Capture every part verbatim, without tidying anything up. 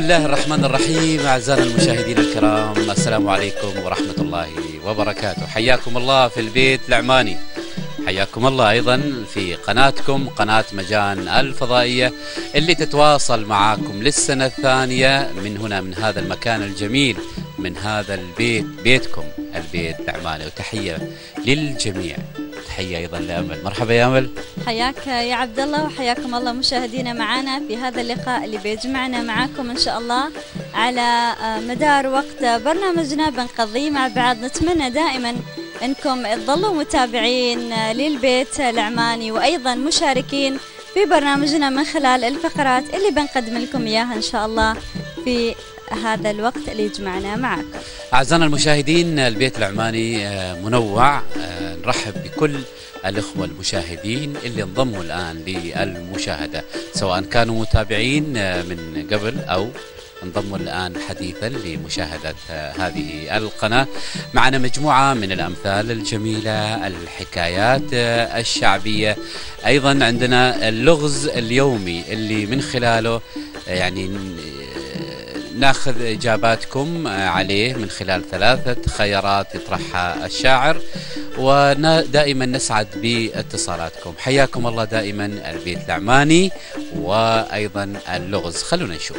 الله الرحمن الرحيم. أعزائنا المشاهدين الكرام، السلام عليكم ورحمة الله وبركاته. حياكم الله في البيت العماني، حياكم الله أيضا في قناتكم قناة مجان الفضائية اللي تتواصل معاكم للسنة الثانية من هنا، من هذا المكان الجميل، من هذا البيت، بيتكم البيت العماني. وتحية للجميع، تحية أيضا لأمل. مرحبا يا أمل. حياك يا عبد الله، وحياكم الله مشاهدينا معنا في هذا اللقاء اللي بيجمعنا معاكم إن شاء الله على مدار وقت برنامجنا بنقضيه مع بعض. نتمنى دائما أنكم تظلوا متابعين للبيت العماني وأيضا مشاركين في برنامجنا من خلال الفقرات اللي بنقدم لكم إياها إن شاء الله في هذا الوقت اللي يجمعنا معكم. أعزائنا المشاهدين، البيت العماني منوع. نرحب بكل الإخوة المشاهدين اللي انضموا الآن للمشاهدة، سواء كانوا متابعين من قبل أو انضموا الآن حديثا لمشاهدة هذه القناة. معنا مجموعة من الأمثال الجميلة، الحكايات الشعبية، أيضا عندنا اللغز اليومي اللي من خلاله يعني ناخذ إجاباتكم عليه من خلال ثلاثة خيارات يطرحها الشاعر، ودائما نسعد باتصالاتكم. حياكم الله دائما البيت العماني وأيضا اللغز. خلونا نشوف.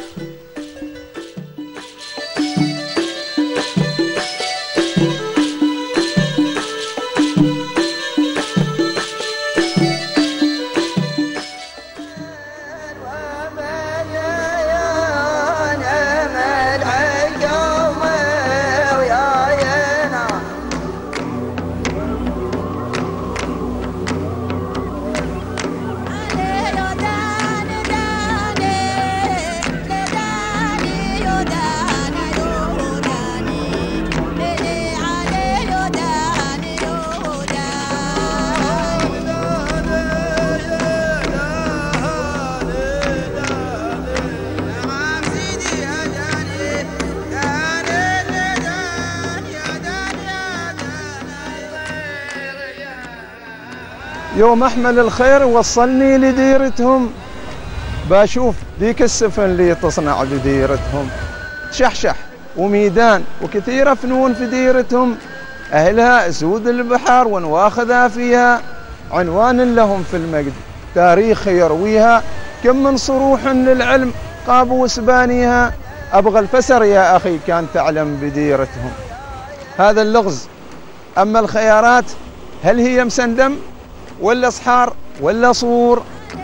يوم أحمل الخير وصلني لديرتهم، بشوف ذيك السفن اللي تصنع بديرتهم، شحشح وميدان وكثير فنون في ديرتهم، أهلها أسود البحر ونواخذها فيها، عنوان لهم في المجد تاريخ يرويها، كم من صروح للعلم قابوس بانيها، أبغى الفسر يا أخي كان تعلم بديرتهم. هذا اللغز. أما الخيارات، هل هي مسندم ولا صحار ولا صور؟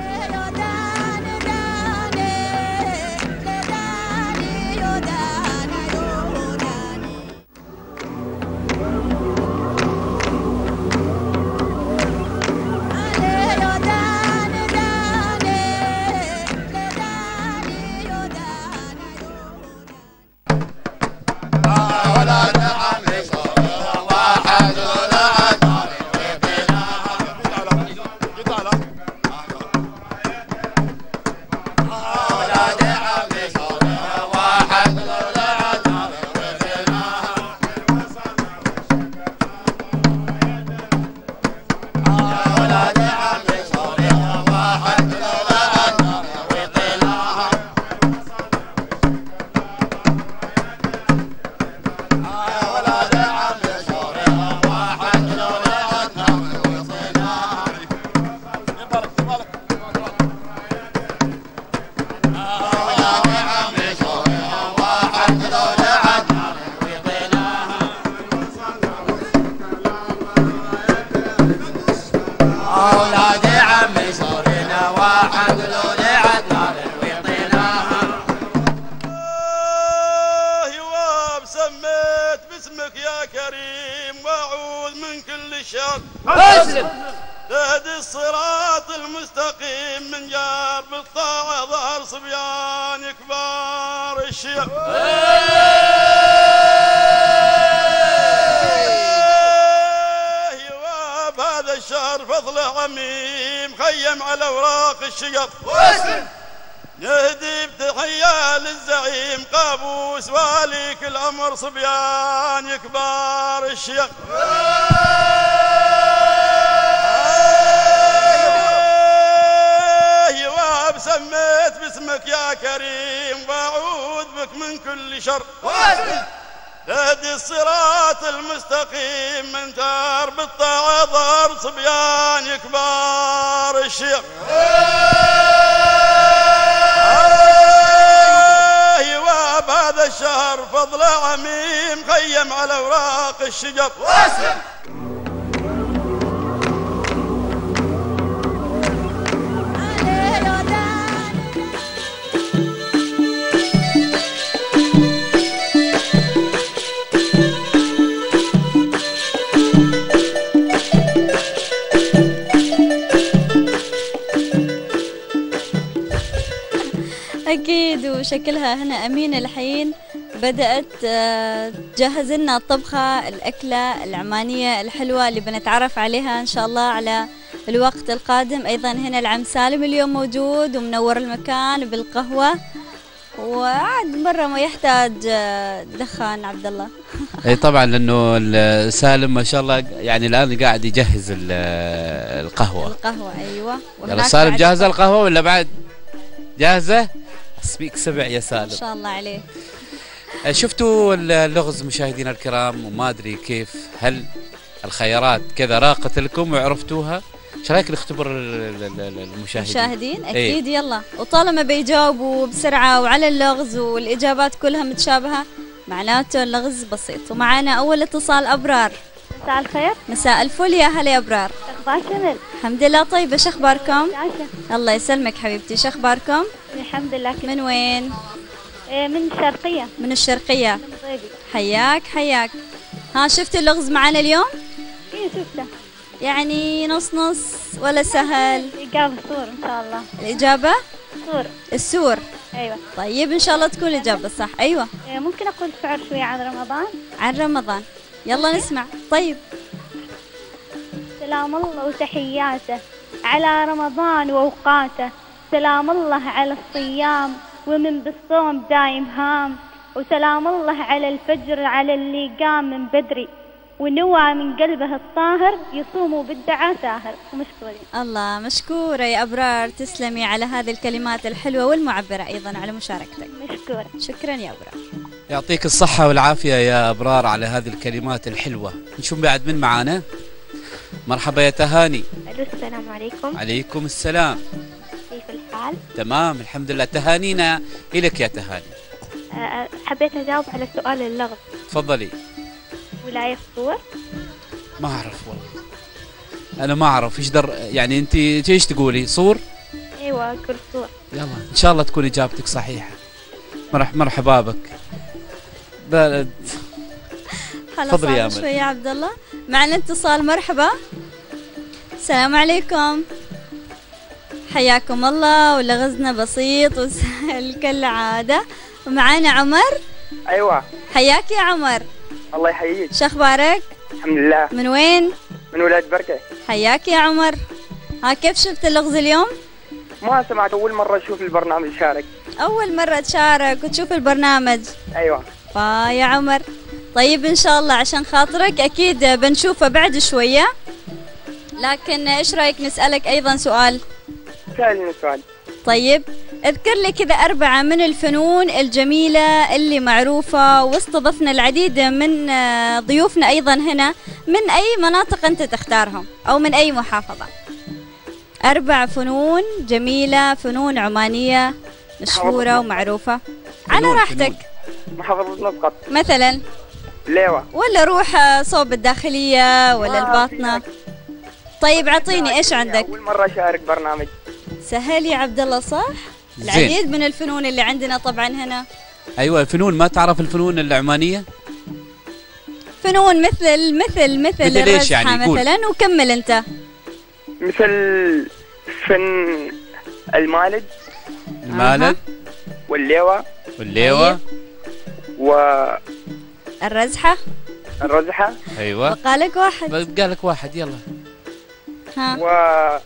تهدي الصراط المستقيم من جار بالطاعة ظهر صبيان كبار الشيخ. ايوه بهذا الشهر فضله عميم خيم على اوراق الشجر. نهدي بتحية للزعيم قابوس واليك الأمر صبيان كبار الشيخ. ايوه سميت باسمك يا كريم واعوذ بك من كل شر تهدي الصراط المستقيم من تار بالطاعة ضار صبيان كبار الشيخ ايوه بهذا الشهر فضل عميم خيم على اوراق الشجر أكيد. وشكلها هنا أمينة الحين بدأت تجهز لنا الطبخة الأكلة العمانية الحلوة اللي بنتعرف عليها إن شاء الله على الوقت القادم. أيضا هنا العم سالم اليوم موجود ومنور المكان بالقهوة، وعاد مرة ما يحتاج دخان عبد الله. اي طبعا لانه سالم ما شاء الله يعني الان قاعد يجهز القهوة. القهوة ايوه. يلا سالم جاهزة القهوة ولا بعد؟ جاهزة؟ اسبيك سبع يا سالم. ما شاء الله عليه. شفتوا اللغز مشاهدينا الكرام وما ادري كيف، هل الخيارات كذا راقت لكم وعرفتوها؟ ايش رايك نختبر المشاهدين؟ المشاهدين اكيد. ايه؟ يلا. وطالما بيجاوبوا بسرعه وعلى اللغز والاجابات كلها متشابهه معناته اللغز بسيط. ومعانا اول اتصال ابرار. مساء الخير. مساء الفل يا هلا يا ابرار. اخبار شمل؟ الحمد لله طيبه، شو اخباركم؟ عايشه. الله يسلمك حبيبتي، شو اخباركم؟ الحمد لله. من وين؟ إيه من الشرقيه. من الشرقيه. من ضيبي. حياك حياك. ها شفتوا اللغز معانا اليوم؟ ايه شفته. يعني نص نص ولا سهل؟ الإجابة سور إن شاء الله. الإجابة؟ سور. السور. أيوة. طيب إن شاء الله تكون الإجابة صح. أيوة. إيه ممكن أقول شعر شوية عن رمضان؟ عن رمضان. يلا نسمع. طيب. سلام الله وتحياته على رمضان وأوقاته، سلام الله على الصيام ومن بالصوم دايم هام، وسلام الله على الفجر على اللي قام من بدري ونوى من قلبه الطاهر يصوم بالدعاء ساهر. ومشكورين. الله مشكورة يا أبرار، تسلمي على هذه الكلمات الحلوة والمعبرة أيضا على مشاركتك. مشكورة. شكرا يا أبرار. يعطيك الصحة والعافية يا أبرار على هذه الكلمات الحلوة. نشوف بعد من معانا. مرحبا يا تهاني. ألو السلام عليكم. عليكم السلام. كيف الحال؟ تمام الحمد لله. تهانينا إلك يا تهاني. أه حبيت أجاوب على سؤال اللغز. تفضلي. ولاية صور؟ ما أعرف والله، أنا ما أعرف إيش در يعني أنت إيش تقولي؟ صور؟ أيوة أقول صور. يلا إن شاء الله تكون إجابتك صحيحة. مرح مرحبا بك. تفضلي يا أمل. شوي يا عبد الله. معنا اتصال. مرحبا. السلام عليكم. حياكم الله. ولغزنا بسيط وسهل كالعادة. ومعانا عمر. أيوة. حياك يا عمر. الله يحييك. شو اخبارك؟ الحمد لله. من وين؟ من ولاد بركة. حياك يا عمر. ها كيف شفت اللغز اليوم؟ ما سمعت، أول مرة أشوف البرنامج شارك. أول مرة تشارك وتشوف البرنامج؟ أيوة. فا يا عمر طيب إن شاء الله عشان خاطرك أكيد بنشوفه بعد شوية، لكن إيش رأيك نسألك أيضا سؤال؟ سألني سؤال. طيب اذكر لي كذا أربعة من الفنون الجميلة اللي معروفة، واستضفنا العديد من ضيوفنا أيضا هنا من أي مناطق أنت تختارهم أو من أي محافظة. أربع فنون جميلة، فنون عمانية مشهورة ومعروفة على راحتك. محافظة مسقط مثلا. ليوة. ولا روح صوب الداخلية ولا الباطنة. طيب اعطيني ايش عندك؟ أول مرة أشارك برنامج. سهل يا عبد الله صح؟ العديد من الفنون اللي عندنا طبعا هنا. ايوه الفنون. ما تعرف الفنون العمانية؟ فنون مثل مثل مثل الرزحة يعني مثلا. وكمل انت. مثل فن المالد. المالد. والليوة. والليوة. و الرزحة. الرزحة. ايوه. بقى لك واحد. بقى لك واحد يلا. ها. و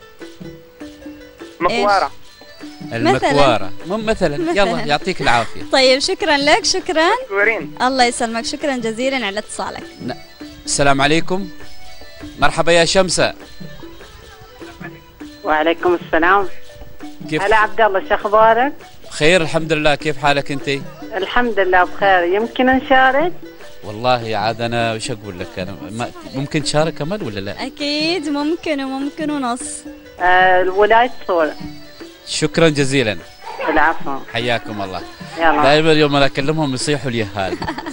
مكوارة. المكوارة مثلا. مثلا يلا يعطيك العافية. طيب شكرا لك. شكرا. مشكورين. الله يسلمك. شكرا جزيلا على اتصالك. السلام عليكم. مرحبا يا شمسة. وعليكم السلام. كيف؟ هلا عبد الله، شو اخبارك؟ بخير الحمد لله، كيف حالك انت؟ الحمد لله بخير. يمكن نشارك؟ والله عاد انا وش اقول لك، انا ما ممكن تشارك امل ولا لا؟ اكيد ممكن وممكن ونص. آه ولاية صور. شكرا جزيلا. العفو. حياكم الله. يلا. دائما يوم انا اكلمهم يصيحوا لي هال.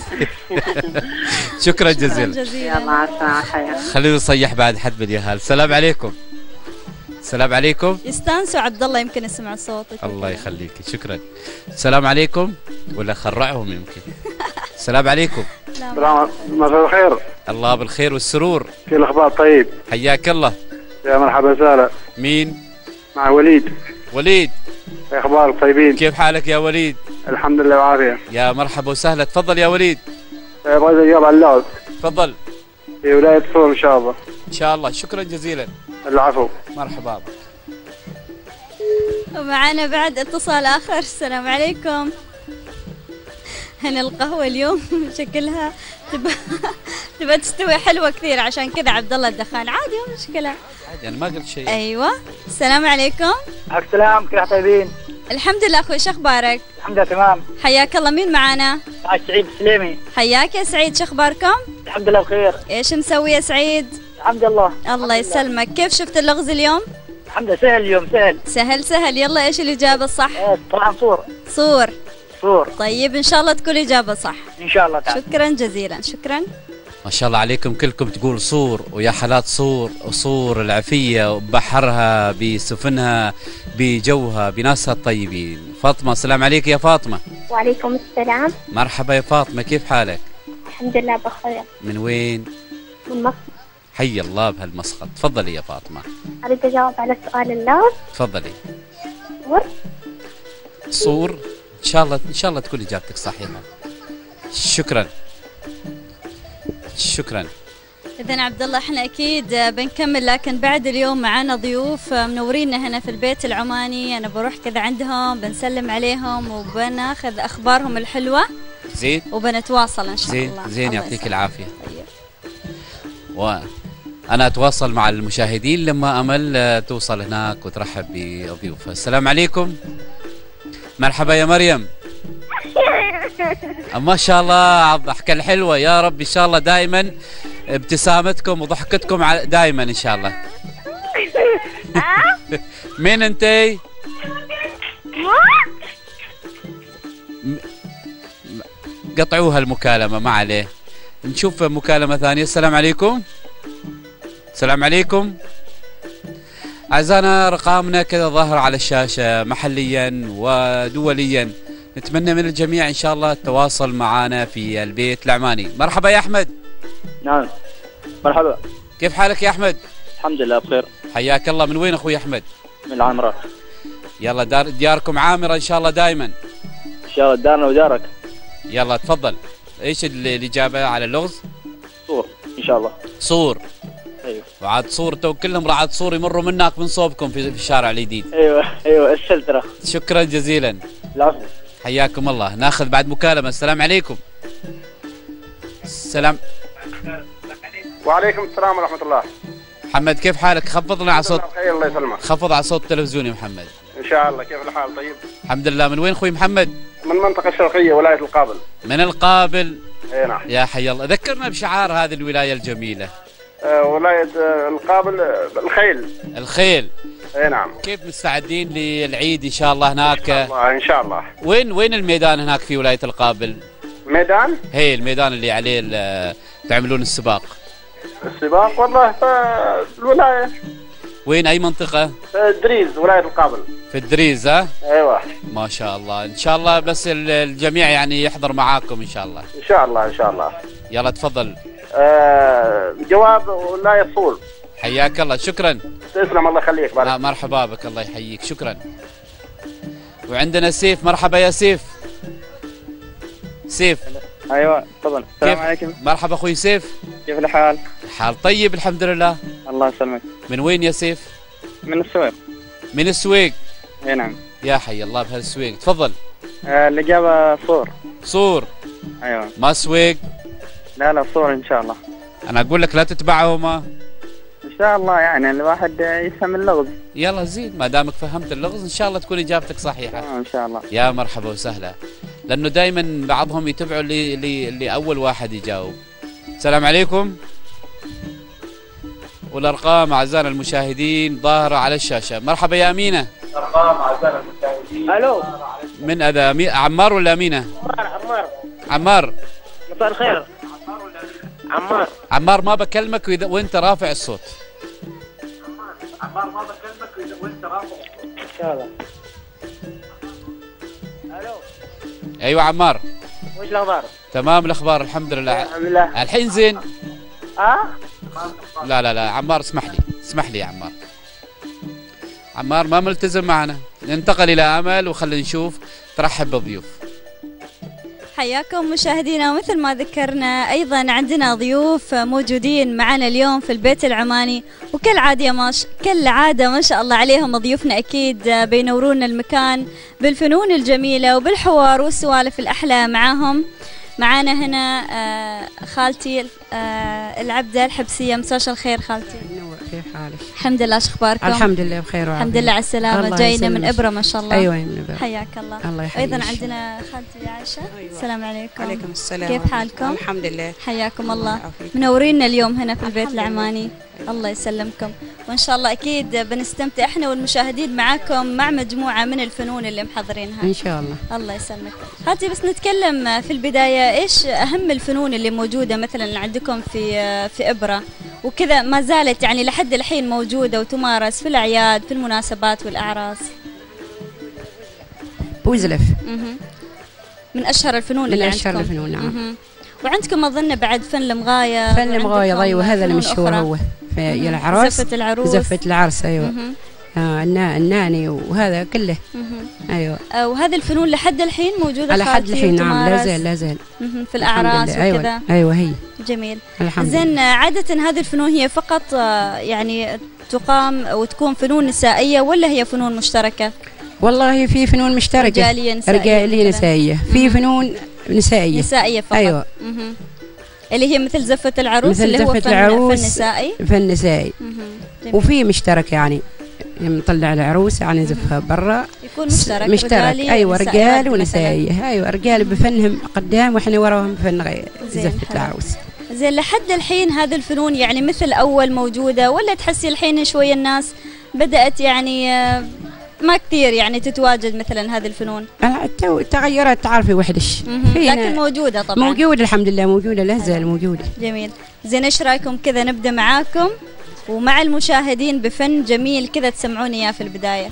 شكرا جزيلا. يلا عسى حياك. خليني نصيح بعد حد باليهال. السلام عليكم. السلام عليكم. يستانسوا عبد الله يمكن يسمع صوتك. الله يخليك، شكرا. السلام عليكم ولا خرعهم يمكن. السلام عليكم. السلام، مساء الخير. الله بالخير والسرور. كيف الاخبار؟ طيب. حياك الله. يا مرحبا سهلا. مين؟ مع وليد. وليد. ايه اخبارك؟ طيبين. كيف حالك يا وليد؟ الحمد لله وعافيه. يا مرحبا وسهلا، تفضل يا وليد. ابغى اجاوب على اللغز. تفضل. في ولايه صور ان شاء الله. ان شاء الله، شكرا جزيلا. العفو. مرحبا. ومعنا بعد اتصال اخر. السلام عليكم. هنا القهوة اليوم شكلها تبى تبى تستوي حلوة كثير، عشان كذا عبد الله الدخان. عادي مو مشكلة. عادي انا ما قلت شيء. ايوه. السلام عليكم. عليكم السلام، كيف طيبين؟ الحمد لله اخوي، شو اخبارك؟ الحمد لله تمام. حياك الله، مين معانا؟ معك سعيد السليمي. حياك يا سعيد، شو اخباركم؟ الحمد لله بخير. ايش مسوي يا سعيد؟ الحمد لله. الله يسلمك. كيف شفت اللغز اليوم؟ الحمد لله سهل اليوم، سهل سهل سهل. يلا ايش الإجابة الصح؟ ايه طبعا صور. صور. صور. طيب ان شاء الله تكون إجابة صح. ان شاء الله تعالى. شكرا جزيلا. شكرا. ما شاء الله عليكم كلكم تقول صور، ويا حالات صور، وصور العفية ببحرها بسفنها بجوها بناسها الطيبين. فاطمة، السلام عليك يا فاطمة. وعليكم السلام. مرحبا يا فاطمة، كيف حالك؟ الحمد لله بخير. من وين؟ من مصر. حي الله بهالمسقط. تفضلي يا فاطمة. أريد أجاوب على سؤال اللغز. تفضلي. صور. صور. إن شاء الله إن شاء الله تكون إجابتك صحيحة. شكرا. شكرا. إذن عبد الله احنا أكيد بنكمل، لكن بعد اليوم معنا ضيوف منورينا هنا في البيت العماني. أنا بروح كذا عندهم بنسلم عليهم وبناخذ أخبارهم الحلوة. زين. وبنتواصل إن شاء زين. الله. زين يعطيك العافية. طيب. وأنا أتواصل مع المشاهدين لما أمل توصل هناك وترحب بضيوفها. السلام عليكم. مرحبا يا مريم. ما شاء الله على الضحكة الحلوة، يا رب إن شاء الله دائما ابتسامتكم وضحكتكم دائما إن شاء الله. مين أنتي؟ قطعوها المكالمة، ما عليه. نشوف مكالمة ثانية. السلام عليكم. السلام عليكم. أعزائنا رقامنا كذا ظاهر على الشاشة محليا ودوليا. نتمنى من الجميع إن شاء الله التواصل معنا في البيت العماني. مرحبا يا أحمد. نعم مرحبا. كيف حالك يا أحمد؟ الحمد لله بخير. حياك الله. من وين أخوي أحمد؟ من العامرة. يلا دار دياركم عامرة إن شاء الله دائما. إن شاء الله دارنا ودارك. يلا تفضل. إيش الإجابة على اللغز؟ صور إن شاء الله. صور. ايوه. وعاد صورته وكلهم رعد صور يمروا منك من صوبكم في الشارع الجديد. ايوه ايوه السلترة. شكرا جزيلا. العفو. حياكم الله. ناخذ بعد مكالمة. السلام عليكم. السلام. وعليكم السلام ورحمة الله. محمد كيف حالك؟ خفضنا على صوت. بخير الله يسلمك. خفض على صوت التلفزيون يا محمد. ان شاء الله. كيف الحال؟ طيب. الحمد لله. من وين اخوي محمد؟ من المنطقة الشرقية ولاية القابل. من القابل. اي نعم. يا حي الله. ذكرنا بشعار هذه الولاية الجميلة. آه ولاية آه القابل. آه الخيل. الخيل. اي نعم. كيف مستعدين للعيد ان شاء الله هناك؟ ان شاء الله ان شاء الله. وين وين الميدان هناك في ولاية القابل؟ ميدان؟ هي الميدان اللي عليه تعملون السباق. السباق والله في الولاية. وين اي منطقة؟ في الدريز ولاية القابل. في الدريز ها؟ ايوه. ما شاء الله. ان شاء الله بس الجميع يعني يحضر معاكم ان شاء الله. ان شاء الله ان شاء الله. يلا تفضل. آه جواب ولاية صور. حياك الله. شكرا. تسلم الله يخليك. آه مرحبا بك. الله يحييك. شكرا. وعندنا سيف. مرحبا يا سيف. سيف. ايوه تفضل. السلام عليكم. مرحبا اخوي سيف. كيف الحال؟ الحال طيب الحمد لله. الله يسلمك. من وين يا سيف؟ من السويق. من السويق. اي نعم. يا حي الله بهالسويق. تفضل. آه الاجابه صور. صور. ايوه. ما سويق. لا لا صور ان شاء الله. انا اقول لك لا تتبعهما. ان شاء الله يعني الواحد يفهم اللغز. يلا زين، ما دامك فهمت اللغز ان شاء الله تكون اجابتك صحيحه. آه ان شاء الله. يا مرحبا وسهلا، لانه دائما بعضهم يتبعوا اللي اللي اللي اول واحد يجاوب. السلام عليكم. والارقام اعزائنا المشاهدين ظاهره على الشاشه. مرحبا يا امينه. ارقام اعزائنا المشاهدين. الو. من هذا أمي... عمار ولا امينه؟ عمار. عمار. عمار. مساء الخير. عمار. عمار ما بكلمك وإذا... وانت رافع الصوت. عمار ما بكلمك وانت رافع الصوت. ان شاء الله. الو. ايوه عمار. وش الاخبار؟ تمام الاخبار الحمد لله. الحمد لله. الحين زين. اه؟ لا لا لا عمار اسمح لي، اسمح لي يا عمار. عمار ما ملتزم معنا، ننتقل الى امل وخلينا نشوف ترحب بالضيوف. حياكم مشاهدينا، ومثل ما ذكرنا ايضا عندنا ضيوف موجودين معنا اليوم في البيت العماني، وكالعاده ما ش... كالعاده ما شاء الله عليهم ضيوفنا اكيد بينورون المكان بالفنون الجميله وبالحوار والسوالف الاحلى معاهم. معانا هنا آه خالتي آه العبده الحبسيه. مساء الخير خالتي. كيف حالك؟ الحمد لله، شو اخباركم؟ الحمد لله بخير وعافيه. الحمد لله على السلامه. جاينا من ابره ما شاء الله. ايوه من ابره. حياك الله. الله يحييك. ايضا عندنا خالتي عائشه. أيوة. السلام عليكم. عليكم السلام. كيف حالكم؟ الحمد لله. حياكم الله. منورينا اليوم هنا في البيت العماني. الله يسلمكم، وان شاء الله اكيد بنستمتع احنا والمشاهدين معاكم مع مجموعه من الفنون اللي محضرينها ان شاء الله. الله يسلمك. خالتي بس نتكلم في البدايه، ايش اهم الفنون اللي موجوده مثلا عندكم في في ابره وكذا ما زالت يعني لحد الحين موجوده وتمارس في الاعياد في المناسبات والاعراس؟ بوزلف من اشهر الفنون من اللي اشهر عندكم. الفنون نعم. وعندكم اظن بعد فن المغايه. فن المغايه ايوه هذا المشهور هو في العراس. زفه العروس. زفه العرس ايوه. آه الناني وهذا كله. ايوه. آه وهذه الفنون لحد الحين موجوده على حد الحين نعم، لا زال لا زال في الاعراس وكذا. أيوة. ايوه هي. جميل. الحمد زين لله. عاده هذه الفنون هي فقط آه يعني تقام وتكون فنون نسائيه ولا هي فنون مشتركه؟ والله في فنون مشتركه. رجاليه نسائيه. رجاليه نسائيه، في فنون نسائيه. نسائيه فقط. ايوه. مه. اللي هي مثل زفه العروس مثل اللي زفة هو فن, العروس فن نسائي. فن نسائي. وفي مشترك يعني نطلع العروس يعني زفها برا يكون مشترك. مشترك ايوه رجال ونسائيه. ايوه رجال بفنهم قدام واحنا وراهم بفن غير زفه العروس. زين لحد الحين هذه الفنون يعني مثل اول موجوده ولا تحسي الحين شويه الناس بدات يعني ما كثير يعني تتواجد مثلا هذه الفنون؟ تغيرت تعرفي وحدش. لكن موجوده طبعا. موجوده الحمد لله، موجوده لا زال موجوده. جميل. زين ايش رايكم كذا نبدا معاكم ومع المشاهدين بفن جميل كذا تسمعوني اياه في البدايه.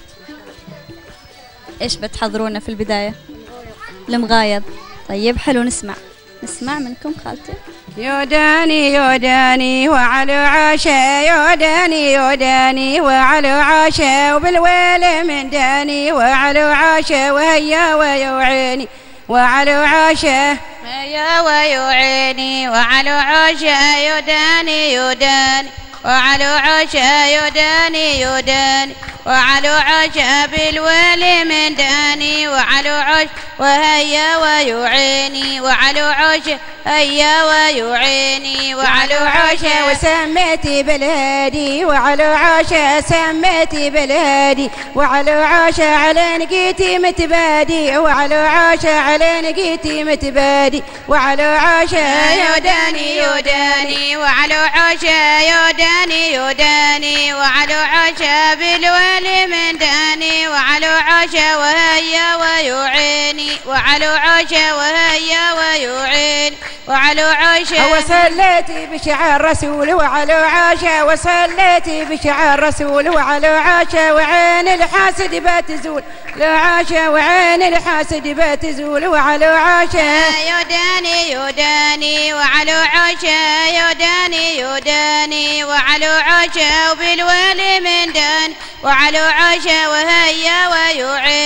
ايش بتحضرونا في البدايه؟ المغايض. طيب حلو، نسمع نسمع منكم خالتي. يوداني يوداني وعلى عاشا، يوداني يوداني وعلى عاشا، وبالويل من داني وعلى عاشا، وهيا ويوعيني وعلى عاشا، هيا ويوعيني وعلى عاشا، يوداني يوداني وعلى عاشا، يوداني يوداني وعلى عاشا، بالويل من داني وعلى عاشا، وهيا ويعيني وعلى عاشا، هيا ويعيني وعلى عاشا، وسميتي بالهادي وعلى عاشا، سميتي بالهادي وعلى عاشا، على نقيتي متبادي وعلى عاشا، على نقيتي متبادي وعلى عاشا، يوداني يوداني وعلى عاشا، يوداني يوداني وعلى عاشا، بالويل من داني وعلى عاشا، وهيا ويعيني وعلى عاشا، وهيا ويعيني وعلى عاشا، وصليتي بشعار رسول وعلى عاشا، وصليتي بشعار رسول وعلى عاشا، وعين الحاسد بتزول لا عاشا، وعين الحاسد بتزول وعلى عاشا، يوداني يوداني وعلى عاشا، يوداني يوداني وعلى عاشا، وبالويل من داني وعلى عاشا، وهيا ويعيني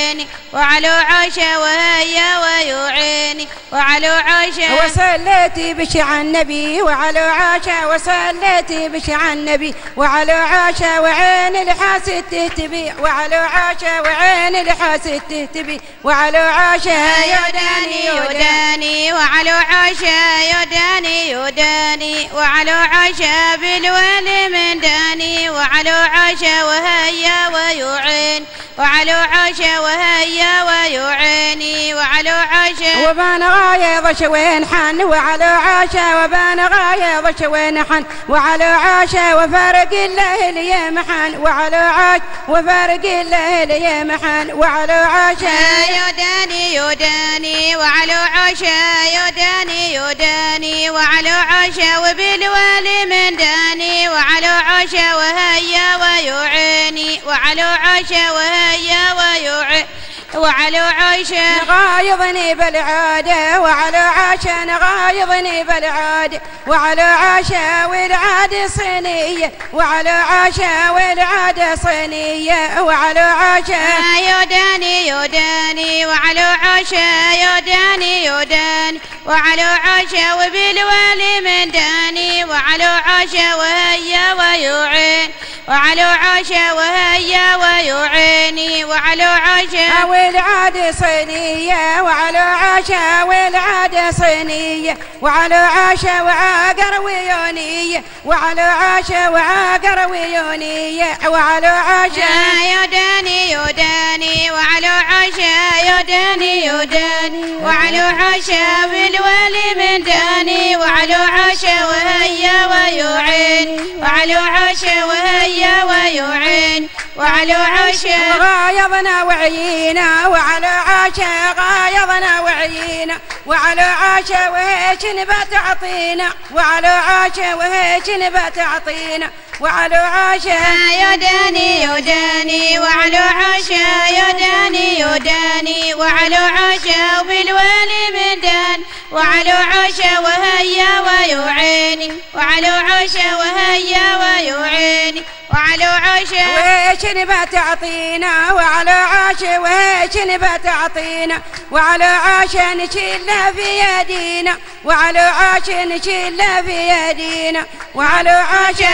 وعلو عاشا وهيا ويعيني وعلو عاشا وصليتي بشع النبي وعلو عاشا وصليتي بشع النبي وعلو عاشا وعين الحاسد تهتبي وعلو عاشا وعين الحاسد تهتبي وعلو عاشا يداني يداني وعلو عاشا يداني يداني وعلو عاشا بالوالي من داني وعلو عاشا وهيا ويعين وعلو عاشا وهيا ويعيني وعلو عاشا وبان غايض شوين حن وعلو عاشا وبان غايض شوين حن وعلو عاشا وفارق الله لي محن وعلو عاش وفارق الله لي محن وعلو عاشا يداني يداني وعلو عاشا يداني يداني وعلو عاشا وبالوالي من داني وعلو عاشا وهيا ويعيني وعلو عاشا وهيا ويعيني وعلو عاشا نغايضني بالعادة وعلو عاشا نغايضني بالعادة وعلو عاشا والعادة صينية وعلو عاشا والعادة صينية وعلو عاشا يداني يداني وعلو عاشا يداني يداني وعلو عاشا وبالوالي من داني وعلو عاشا وهيا ويعين وعلو عاشا وهيا ويعيني وعلو عاشا والعادة صينية وعلو عاشا والعادة صينية وعلو عاشا وعاقر ويونية وعلو عاشا وعاقر ويونية وعلو عاشا يداني يداني وعلو عاشا يداني يداني وعلو عاشا بالوالي من داني وعلو عاشا وهيا ويعين وعلو عاشا وهيا ويعين وعلو عاشا غايضنا وعيينا وعلو عاشا غايضنا وعيينا وعلو عاشا وهيك نبات تعطينا وعلو عاشا وهيك نبات تعطينا وعلو عاشا يداني يداني وعلو عاشا يداني يداني وعلو عاشا وبالوالي من دان وعلو عاشا وهيا ويعيني وعلو عاشا وهيا ويعيني وعلو عاشا وهيك نبات تعطينا وعلو عاشا وهيك نبات تعطينا وعلو عاشا نشيلها في يدينا وعلو عاشا نشيلها في يدينا وعلو عاشا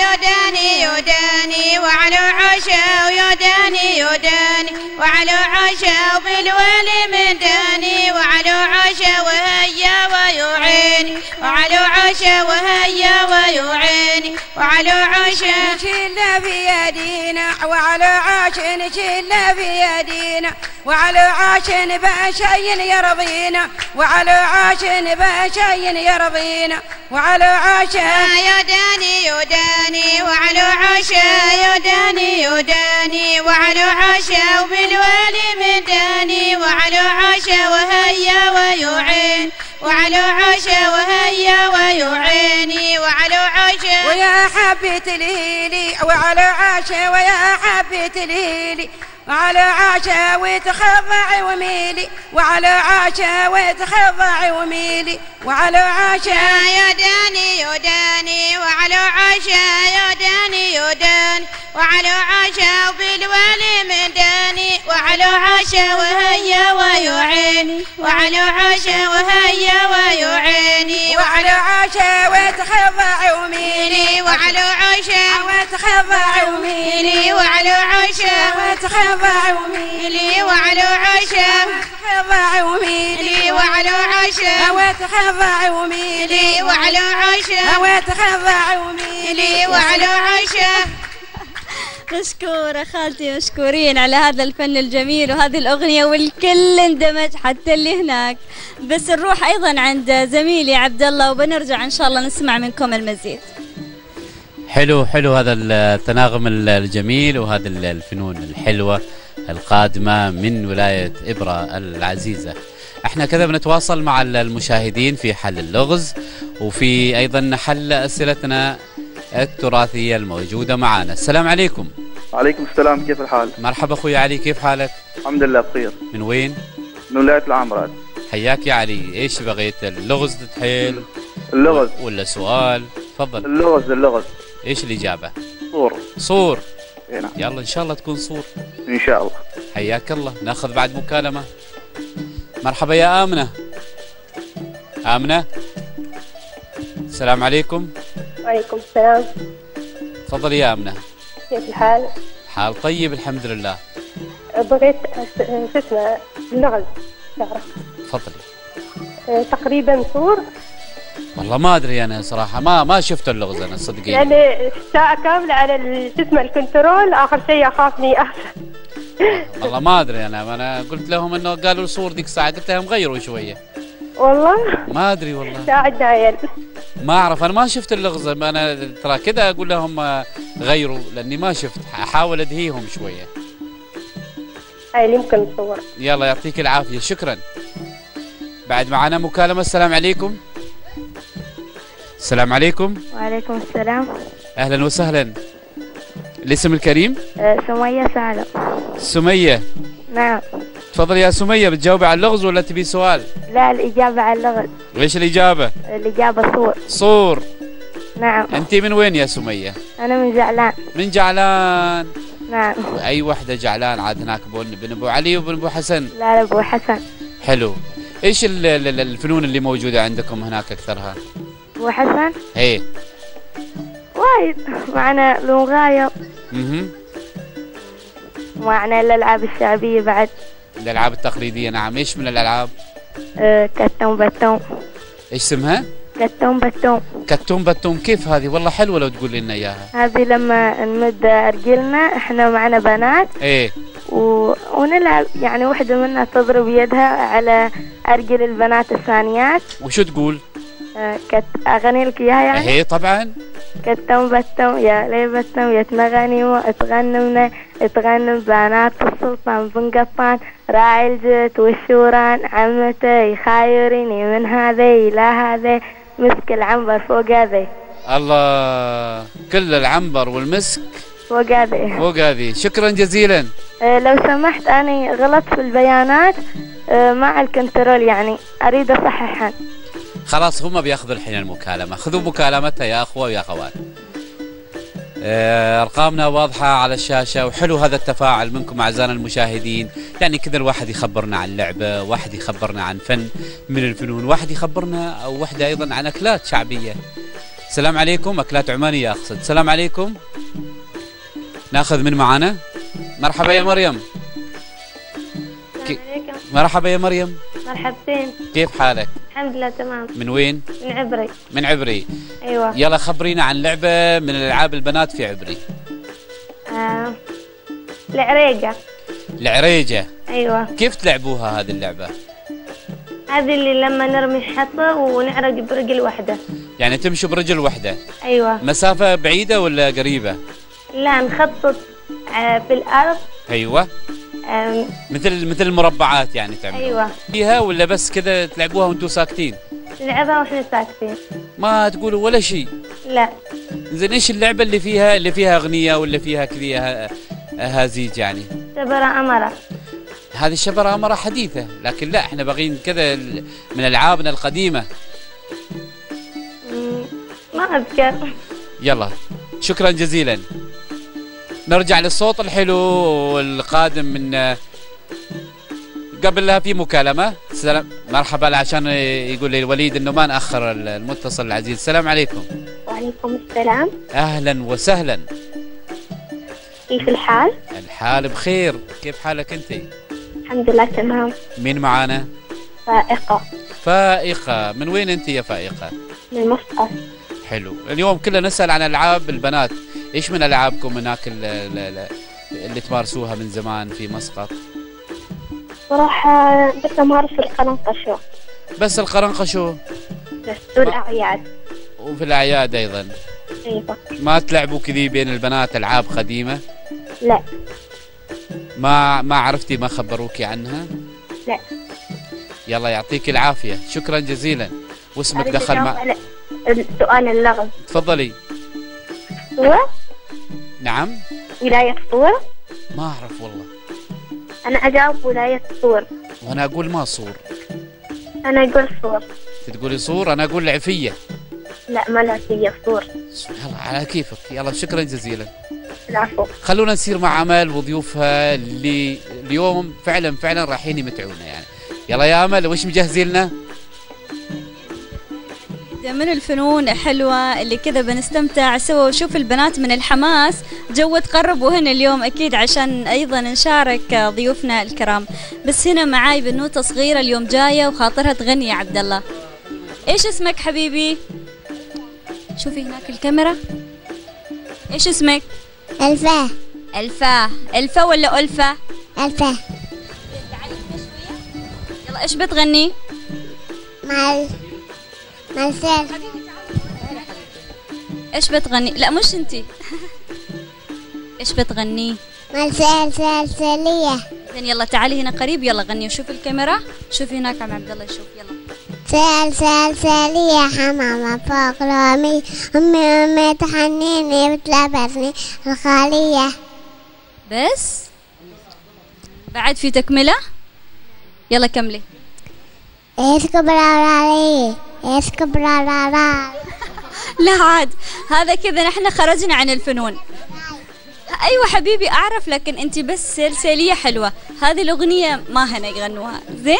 يداني يداني وعلو عاشا ويداني يداني وعلو عاشا وبالوالي من داني وعلو عاشا وهيا ويعيني وعلو عاشا وهيا ويعيني وعلو عاشا نشيلها في يدينا وعلو عاشا نشيلها في يدينا وعلو عاشا نبى شيء يرضينا وعلو عاشا نبى شيء يرضينا وعلو عاشا يداني يداني وعلو عاشا يداني يداني وعلو عاشا وبالوالي من داني وعلو عاشا وهيا ويعين وعلو عاشا وهيا ويعيني وعلو عاشا ويا حبة الهيلي وعلو عاشا ويا حبة الهيلي وعلى عاشا وتخضع وميلي وعلى عاشا وتخضع وميلي وعلى عاشا يداني يداني وعلى عاشا يداني يداني وعلى عاشا وبالوالي من داني وعلى عاشا وهيا ويعيني وعلى عاشا وهيا ويعيني وعلى عاشا وتخضع وميلي وعلى عاشا وتخضع وميلي وعلى عاشا وتخضع وميلي وعلى عاشا وتخضع وميلي وعلى عاشا وتخضع وميلي وعلى عاشا وتخضع وميلي وعلى عاشا. مشكورة خالتي، مشكورين على هذا الفن الجميل وهذه الأغنية، والكل اندمج حتى اللي هناك. بس نروح أيضا عند زميلي عبد الله وبنرجع إن شاء الله نسمع منكم المزيد. حلو حلو هذا التناغم الجميل وهذه الفنون الحلوة القادمة من ولاية إبرة العزيزة. احنا كذا بنتواصل مع المشاهدين في حل اللغز وفي أيضا حل أسئلتنا التراثية الموجودة معنا. السلام عليكم. وعليكم السلام، كيف الحال؟ مرحبا أخوي علي، كيف حالك؟ الحمد لله بخير. من وين؟ من ولاية العامرات. حياك يا علي، ايش بغيت؟ اللغز تتحيل؟ اللغز ولا سؤال؟ تفضل. اللغز اللغز. ايش الإجابة؟ صور. صور. نعم. يلا إن شاء الله تكون صور. إن شاء الله. حياك الله. ناخذ بعد مكالمة. مرحبا يا آمنة. آمنة السلام عليكم. وعليكم السلام. تفضلي يا آمنة. كيف الحال؟ حال طيب الحمد لله. بغيت شو اسمه اللغز تعرف. تفضلي. تقريبا صور. والله ما ادري انا صراحه ما ما شفت اللغز انا صدقيني. يعني ساعة كاملة على شو اسمه الكنترول، اخر شيء اخافني احسن. والله ما ادري انا انا قلت لهم انه قالوا الصور ديك الساعه، قلت لهم غيروا شويه. والله ما ادري والله. ساعدنا عيال. ما اعرف انا ما شفت اللغز، انا ترى كذا اقول لهم غيروا لاني ما شفت، احاول ادهيهم شويه. هاي اللي يمكن نصور. يلا يعطيك العافيه شكرا. بعد معنا مكالمه. السلام عليكم. السلام عليكم. وعليكم السلام. اهلا وسهلا. الاسم الكريم؟ أه سمية سالم. سمية. نعم. تفضل يا سمية، بتجاوبي على اللغز ولا تبي سؤال؟ لا الإجابة على اللغز. وإيش الإجابة؟ الإجابة صور. صور. نعم. أنت من وين يا سمية؟ أنا من جعلان. من جعلان. نعم. أي وحدة جعلان عاد هناك بن أبو علي وبن أبو حسن؟ لا لا أبو حسن. حلو. إيش الفنون اللي موجودة عندكم هناك أكثرها؟ أبو حسن؟ إيه. وايد، معنا لغاية. اها. معنا الألعاب الشعبية بعد. الألعاب التقليدية نعم. إيش من الألعاب؟ أه كتوم بتوم. إيش اسمها؟ كتوم بتوم. كتوم بتوم. كيف هذه؟ والله حلوة لو تقول لنا إياها. هذه لما نمد أرجلنا، إحنا معنا بنات. إيه. و... ونلعب يعني وحدة منا تضرب يدها على أرجل البنات الثانيات. وشو تقول؟ أه كت أغني لك إياها يعني؟ إيه طبعا. كتم بتم يا لي بتم يتنغني اتغنمنا اتغنم بنات السلطان بن قطان راعي الجت والشوران عمته يخايرني من هذي إلى هذي مسك العنبر فوق هذي. الله، كل العنبر والمسك فوق هذي فوق هذي. شكرا جزيلا. أه لو سمحت أنا غلطت في البيانات أه مع الكنترول، يعني أريد أصححها. خلاص هم بياخذوا الحين المكالمة، خذوا مكالمتها يا أخوة ويا أخوات. أرقامنا واضحة على الشاشة، وحلو هذا التفاعل منكم أعزائنا المشاهدين، يعني كذا الواحد يخبرنا عن لعبة، واحد يخبرنا عن فن من الفنون، واحد يخبرنا أو واحدة أيضا عن أكلات شعبية. السلام عليكم. أكلات عمانية أقصد. السلام عليكم. ناخذ من معانا. مرحبا يا مريم. السلام عليكم. مرحبا يا مريم. مرحبتين. كيف حالك؟ الحمد لله تمام. من وين؟ من عبري. من عبري. ايوه. يلا خبرينا عن لعبة من الألعاب البنات في عبري. آه. العريجة. العريجة. ايوه. كيف تلعبوها هذه اللعبة؟ هذه اللي لما نرمي حصى ونعرج برجل واحدة. يعني تمشوا برجل واحدة؟ ايوه. مسافة بعيدة ولا قريبة؟ لا نخطط في الأرض. ايوه. أم. مثل مثل المربعات يعني تعملوا. ايوه. فيها ولا بس كذا تلعبوها وانتم ساكتين؟ نلعبها واحنا ساكتين. ما تقولوا ولا شيء؟ لا. زين ايش اللعبة اللي فيها اللي فيها اغنية ولا فيها كذا هازيج يعني؟ شبرة أمرة. هذه الشبرة أمرة حديثة، لكن لا احنا باغيين كذا من العابنا القديمة. ما أذكر. يلا شكرا جزيلا. نرجع للصوت الحلو والقادم من قبلها في مكالمة. السلام مرحبا، عشان يقول لي الوليد انه ما نأخر المتصل العزيز. السلام عليكم. وعليكم السلام. اهلا وسهلا. كيف الحال؟ الحال بخير، كيف حالك انت؟ الحمد لله تمام. مين معانا؟ فائقة. فائقة، من وين انت يا فائقة؟ من مسقط. حلو، اليوم كلنا نسأل عن العاب البنات، ايش من العابكم هناك اللي, اللي تمارسوها من زمان في مسقط؟ صراحة بس امارس القرنقشو. بس القرنقشو؟ بس والاعياد. وفي الاعياد ايضا؟ ايوه. ما تلعبوا كذي بين البنات العاب قديمة؟ لا. ما ما عرفتي ما خبروكي عنها؟ لا. يلا يعطيك العافية، شكرا جزيلا. واسمك دخل مع السؤال اللغز. تفضلي. صورة؟ نعم. ولاية صور؟ ما اعرف والله. انا اجاوب ولاية صور. وانا اقول ما صور. انا اقول صور. تقولي صور، انا اقول العفية. لا ما العفية، صور. يلا على كيفك. يلا شكرا جزيلا. العفو. خلونا نسير مع عمل وضيوفها اللي اليوم فعلا فعلا رايحين يمتعونا يعني. يلا يا امل وش مجهزين لنا؟ من الفنون حلوة اللي كذا بنستمتع سوا، وشوف البنات من الحماس جو تقربوا هنا اليوم أكيد عشان أيضا نشارك ضيوفنا الكرام. بس هنا معاي بنوتة صغيرة اليوم جاية وخاطرها تغني يا عبد الله. إيش اسمك حبيبي؟ شوفي هناك الكاميرا. إيش اسمك؟ ألفا. ألفا. ألفا ولا ألفا؟ ألفا. يلا إيش بتغني؟ مال مالسيل. ايش بتغني؟ لا مش انتي. ايش بتغني؟ مالسيل سلسلية. زين يلا تعالي هنا قريب، يلا غني وشوف الكاميرا، شوفي هناك عم عبد الله يشوف. يلا. سل سلسلية حمامة فوق رامي، أمي أمي تحنيني بتلبسني الخالية. بس؟ بعد في تكملة؟ يلا كملي. ايش كبراري ايش كبراري. لا عاد هذا كذا نحن خرجنا عن الفنون. ايوه حبيبي اعرف، لكن انت بس سلسلية حلوة، هذه الاغنية ما هنا يغنوها. زين.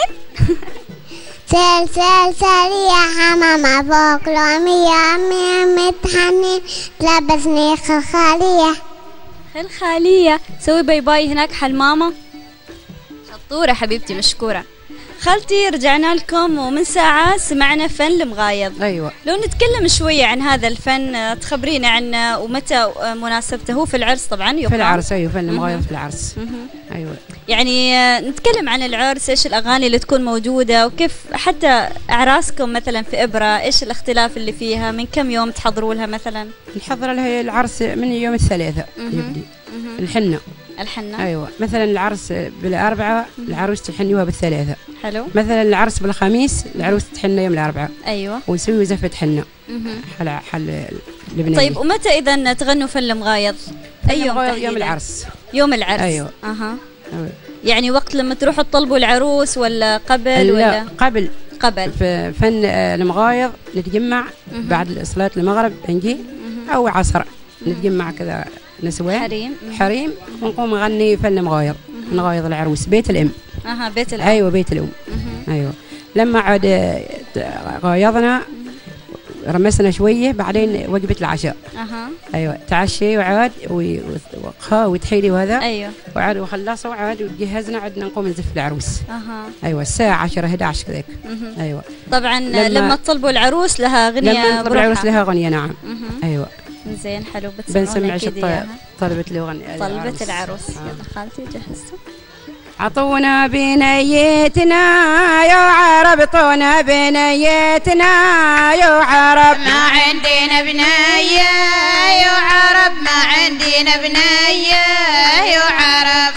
سل سلسلية حمامة فوق الأمية، أمي أمي تحنين تلبسني خلخالية. خلخالية. سوي باي باي هناك حل ماما. شطورة حبيبتي مشكورة. خالتي رجعنا لكم ومن ساعة سمعنا فن المغايض. أيوة. لو نتكلم شوية عن هذا الفن تخبرينا عنه ومتى مناسبته؟ هو في العرس طبعا يقام. في العرس أيوة، فن المغايض في العرس. أيوة. يعني نتكلم عن العرس، إيش الأغاني اللي تكون موجودة وكيف حتى أعراسكم مثلا في إبرة، إيش الاختلاف اللي فيها؟ من كم يوم تحضروا لها مثلا؟ نحضر لها العرس من يوم الثلاثاء يبدي الحنة. الحنة. ايوه، مثلا العرس بالاربعاء العروس تحنيوها بالثلاثاء. حلو. مثلا العرس بالخميس العروس تحنى يوم الاربعاء. ايوه. ونسوي زفة حنة. حل حل البنية. طيب ومتى اذا تغنوا فن المغايض؟ اي يوم تحديدا؟ يوم العرس. يوم العرس. ايوه. اها. أيوة. يعني وقت لما تروحوا تطلبوا العروس ولا قبل؟ لا ولا قبل. قبل. في فن المغايض نتجمع بعد صلاة المغرب نجي او عصر نتجمع كذا نسوي حريم. حريم ونقوم نغني فن مغايض، نغايض العروس بيت الام. اها بيت الام. ايوه بيت الام. ايوه. لما عاد غايضنا رمسنا شويه بعدين وجبه العشاء. اها. ايوه تعشي وعاد وخا وتحيلي وهذا. ايوه. وعاد وخلصوا وعاد وجهزنا عدنا نقوم نزف العروس. اها. ايوه الساعه عشرة إحدى عشر كذاك. ايوه. طبعا لما, لما تطلبوا العروس لها غنيه. لما نطلب العروس لها غنيه نعم. ايوه. زين حلو. بتسمعونا اكيد اياها. طلبة الأغنية. طلبة العروس. يلا خالتي جهزتوا؟ عطونا بنيتنا يا عرب، طونا بنيتنا يا عرب، ما عندنا بنية يا عرب، ما عندنا بنية يا عرب،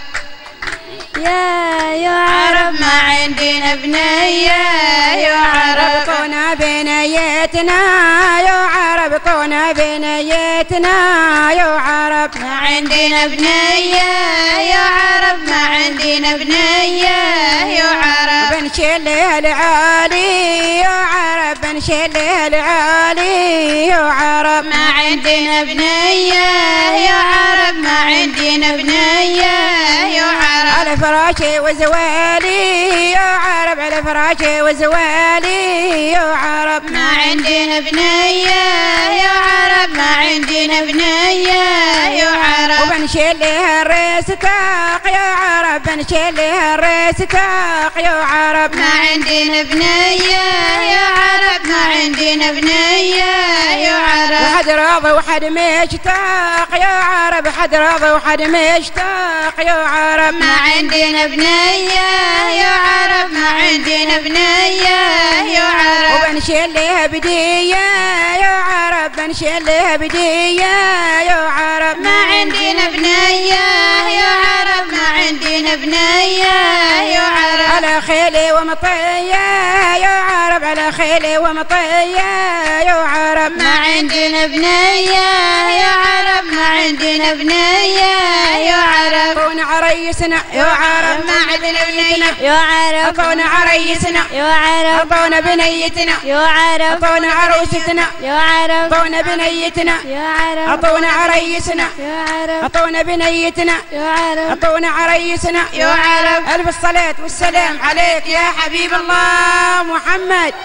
يا يا عرب ما عندنا بنية يا عرب، طونا بنيتنا يا عرب، طونا بنيتنا يا عرب، ما عندنا بنية يا عرب، ما عندنا بنية يا عرب، بنشيل العالي يا عرب، بنشيل العالي يا عرب، ما عندنا بنية يا عرب، ما عندنا بنية يا عرب، على فراشي وزوالي يا عرب، على فراشي وزوالي يا عرب، ما عندنا بنية يا عرب، ما عندنا بنية يا عرب، وبنشيل لها الريس تاق يا عرب، بنشيل لها الريس تاق يا عرب، ما عندنا بنية يا عرب، ما عندنا بنية يا عرب، وحد راضي وحد مشتاق يا عرب، حد راضي وحد مشتاق يا عرب، ما عندنا بنية يا عرب، ما عندنا بنية يا عرب، وبنشيل لها بدية يا عرب، بنشيل لها بدية يا عرب، ما عندنا بنية يا عرب، ما عندنا بنية يا عرب، على خيلي ومطية يا عرب على خيلي ومطية يا عرب ما عندنا بنية يا عرب ما عندنا بنية يا عرب أعطونا عريسنا يا عرب ما عندنا بنية يا عرب أعطونا عريسنا يا عرب أعطونا بنيتنا يا عرب أعطونا عروستنا يا عرب أعطونا بنيتنا يا عرب أعطونا عريسنا يا عرب أعطونا بنيتنا يا عرب أعطونا عريسنا يا عرب ألف الصلاة والسلام عليك يا حبيب الله محمد.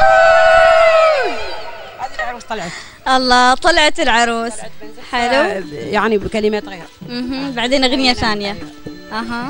هذه العروس طلعت. الله طلعت العروس. حلو. يعني بكلمات غير. اها بعدين أغنية ثانية. اها.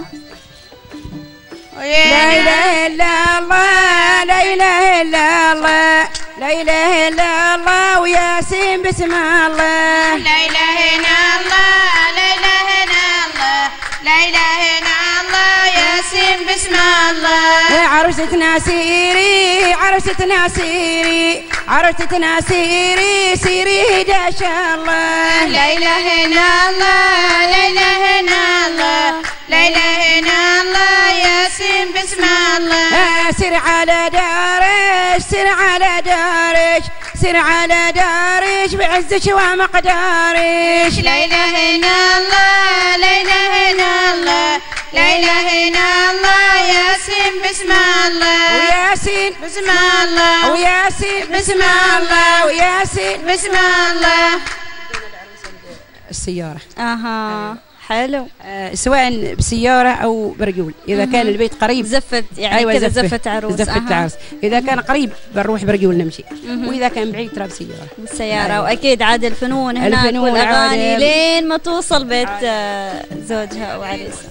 لا إله إلا الله لا إله إلا الله لا إله إلا الله وياسين بسم الله. لا إله إلا الله لا إله إلا الله لا إله إلا الله ياسين بسم الله. عروستنا سيري عروستنا سيري عروستنا سيري سيري هدا شاء الله. لا إله إلا الله لا إله إلا الله لا إله إلا الله ياسين بسم الله. سر على دارش سر على دارش سر على دارش بعزك ومقدارش. لا إله إلا الله لا إله إلا الله لا إله إلا الله ياسين بسم الله. وياسين بسم الله وياسين بسم الله وياسين بسم الله. السيارة. اها حلو. آه سواء بسيارة أو برجول إذا كان البيت قريب زفت يعني أيوة كذا زفة زفت عروس. زفت أه. عروس إذا كان قريب بنروح برجول نمشي وإذا كان بعيد ترى بسيارة بالسيارة. أيوة. وأكيد عاد الفنون هناك الفنون والأغاني عاد لين ما توصل بيت آه زوجها أو عريسها.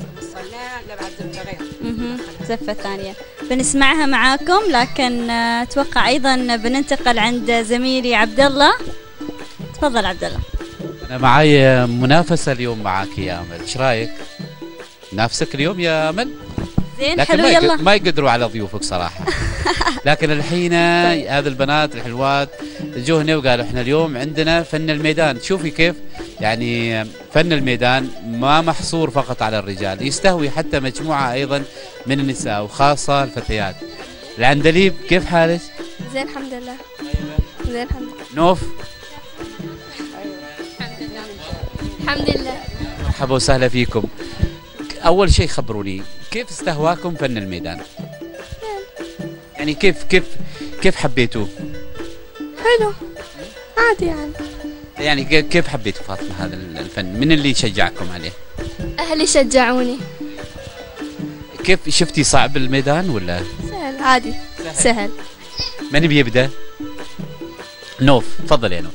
زفة ثانية بنسمعها معاكم لكن آه أتوقع أيضا بننتقل عند زميلي عبد الله. تفضل عبد الله. أنا معي منافسة اليوم معاك يا أمل، إيش رأيك؟ نافسك اليوم يا أمل؟ زين لكن حلو ما يلا. ما يقدروا على ضيوفك صراحة. لكن الحين هذه البنات الحلوات جو هنا وقالوا احنا اليوم عندنا فن الميدان، شوفي كيف يعني فن الميدان ما محصور فقط على الرجال، يستهوي حتى مجموعة أيضا من النساء وخاصة الفتيات. العندليب كيف حالك؟ زين الحمد لله. زين الحمد لله. نوف الحمد لله. مرحبا وسهلا فيكم. أول شيء خبروني كيف استهواكم فن الميدان؟ يعني كيف كيف كيف حبيتوه؟ حلو عادي يعني. يعني كيف حبيتوا فاطمة هذا الفن؟ من اللي شجعكم عليه؟ أهلي شجعوني. كيف شفتي صعب الميدان ولا؟ سهل عادي. سهل, سهل. من بيبدأ؟ نوف تفضل يا نوف.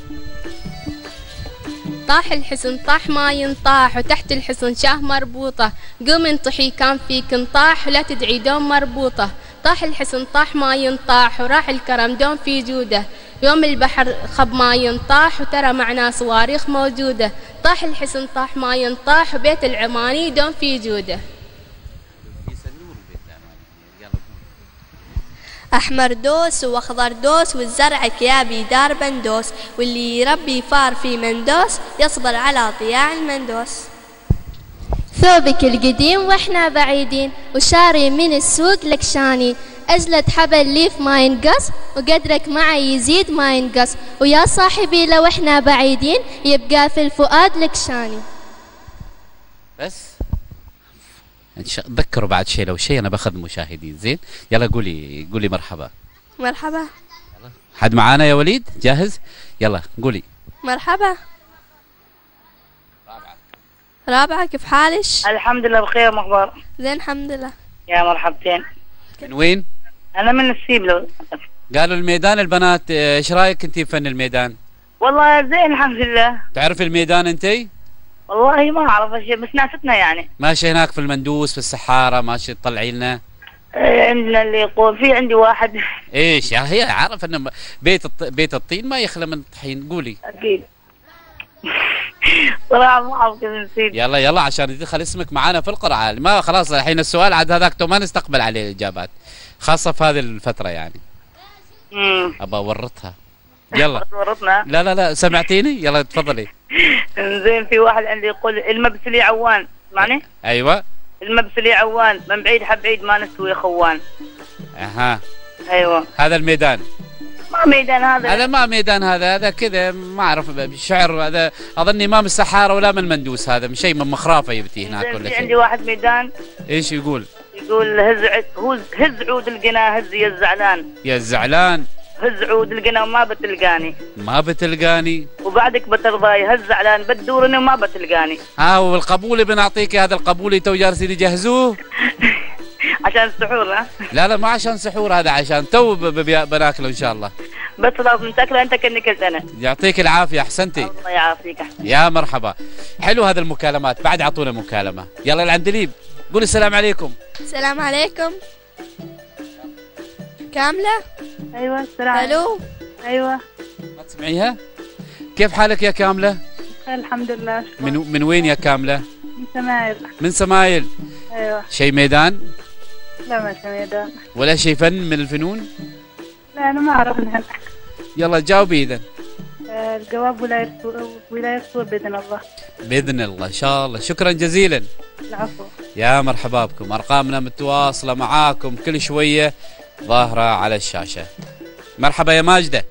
طاح الحصن طاح ما ينطاح وتحت الحصن شاه مربوطة، قوم انطحي كان فيك انطاح ولا تدعي دوم مربوطة. طاح الحصن طاح ما ينطاح وراح الكرم دوم في جوده، يوم البحر خب ما ينطاح وترى معنا صواريخ موجودة. طاح الحصن طاح ما ينطاح وبيت العماني دوم في جوده. أحمر دوس وأخضر دوس والزرع كيابي دار بندوس، واللي يربي فار في مندوس يصبر على ضياع المندوس. ثوبك القديم واحنا بعيدين وشاري من السوق لكشاني، أجلد حبل ليف ما ينقص وقدرك معي يزيد ما ينقص، ويا صاحبي لو احنا بعيدين يبقى في الفؤاد لكشاني. بس تذكروا بعد شيء لو شيء انا باخذ المشاهدين. زين يلا قولي قولي مرحبا. مرحبا. يلا حد معانا يا وليد جاهز؟ يلا قولي مرحبا. رابعة. رابعة كيف حالك؟ الحمد لله بخير. مخبار؟ زين الحمد لله. يا مرحبتين. من وين؟ انا من السيبلو. قالوا الميدان البنات، ايش رايك انت بفن الميدان؟ والله زين الحمد لله. تعرف الميدان انتي؟ والله ما اعرف شيء بس ناستنا يعني. ماشي هناك في المندوس في السحاره ماشي تطلعي لنا؟ ايه عندنا اللي يقول في عندي واحد. ايش يا هي عارف ان بيت الط... بيت الطين ما يخلى من الطحين. قولي. اكيد. صراحه ما اعرف كيف نسيت. يلا يلا عشان يدخل اسمك معانا في القرعه. ما خلاص الحين السؤال عاد هذاك ما نستقبل عليه الاجابات خاصه في هذه الفتره يعني. امم ابى اورطها. يلا ورطنا. لا لا لا سمعتيني؟ يلا تفضلي. زين في واحد عندي يقول المبسلي عوان، معني؟ ايوه. المبسلي عوان، من بعيد حب عيد ما نستوي خوان. اها ايوه هذا الميدان. ما ميدان هذا. هذا ما ميدان، هذا هذا كذا ما اعرف شعر، هذا اظني ما من السحاره ولا من المندوس، هذا من شيء من مخرافه يبتي هناك ولا شيء. عندي واحد ميدان. ايش يقول؟ يقول هز هو هز عود القنا هز يا الزعلان. يا الزعلان. هز عود القنا وما بتلقاني. ما بتلقاني. وبعدك بترضاي هز زعلان بتدورني وما بتلقاني. ها آه والقبول بنعطيك هذا القبول تو جالسين يجهزوه. عشان السحور. ها؟ لا لا ما عشان سحور، هذا عشان تو بناكله ان شاء الله. بس لازم تاكله انت كانك قلت انا. يعطيك العافيه، احسنتي. الله يعافيك. يا مرحبا. حلو هذا المكالمات، بعد اعطونا مكالمه. يلا العندليب قولي السلام عليكم. السلام عليكم. كامله؟ ايوه السلام عليكم. الو. ايوه. ما تسمعيها؟ كيف حالك يا كامله؟ الحمد لله. من من وين يا كامله؟ من سمايل. من سمايل. ايوه. شيء ميدان؟ لا ما شيء ميدان. ولا شيء فن من الفنون؟ لا انا ما اعرف منها. يلا جاوبي اذا. الجواب ولاية ولاية صور باذن الله. باذن الله ان شاء الله. شكرا جزيلا. العفو. يا مرحبا بكم. ارقامنا متواصله معاكم كل شويه ظاهره على الشاشه. مرحبا يا ماجده.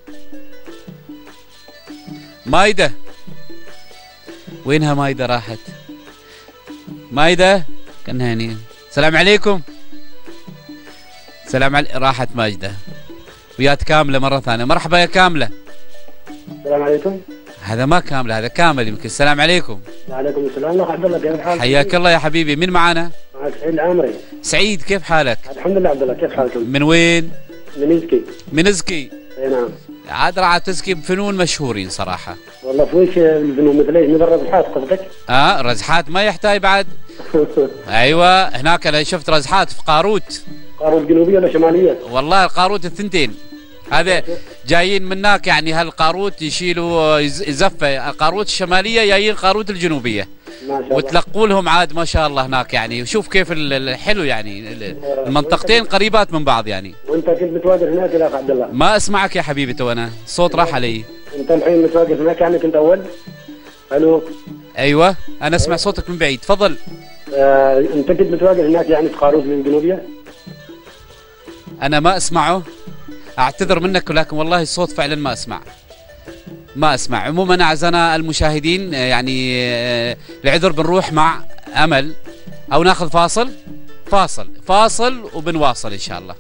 مايده وينها؟ مايده راحت. مايده كانها هني. السلام عليكم. سلام علي. راحت ماجده. ويات كامله مره ثانيه. مرحبا يا كامله. السلام عليكم. هذا ما كامله، هذا كامل يمكن. السلام عليكم. وعليكم السلام. الله عبد الله كيف حالك؟ حياك الله يا حبيبي. مين معانا؟ معك سعيد العامري. سعيد كيف حالك؟ الحمد لله عبد الله. كيف حالك؟ من وين؟ من ازكي. من ازكي. اي نعم. عاد راح تزكي بفنون مشهورين صراحه. والله في وش الفنون مثل ايش؟ مثل الرزحات قصدك؟ اه رزحات ما يحتاج بعد. ايوه هناك انا شفت رزحات في قاروت. قاروت جنوبيه ولا شماليه؟ والله القاروت الثنتين. هذا جايين من هناك يعني هالقاروت يشيلوا يزفه، القاروت الشماليه جايين قاروت الجنوبيه. ما شاء الله. وتلقوا لهم عاد ما شاء الله هناك يعني. وشوف كيف الحلو يعني، المنطقتين قريبات من بعض يعني. وانت كنت متواجد هناك يا اخ عبد الله؟ ما اسمعك يا حبيبي تو انا، الصوت راح علي. انت الحين متواجد هناك يعني كنت اول؟ الو. ايوه انا اسمع صوتك من بعيد، تفضل. آه، انت كنت متواجد هناك يعني في قاروت الجنوبيه؟ انا ما اسمعه، اعتذر منك، ولكن والله الصوت فعلا ما اسمع. ما اسمع. عموما اعزائنا المشاهدين يعني العذر، بنروح مع امل او ناخذ فاصل. فاصل فاصل وبنواصل ان شاء الله.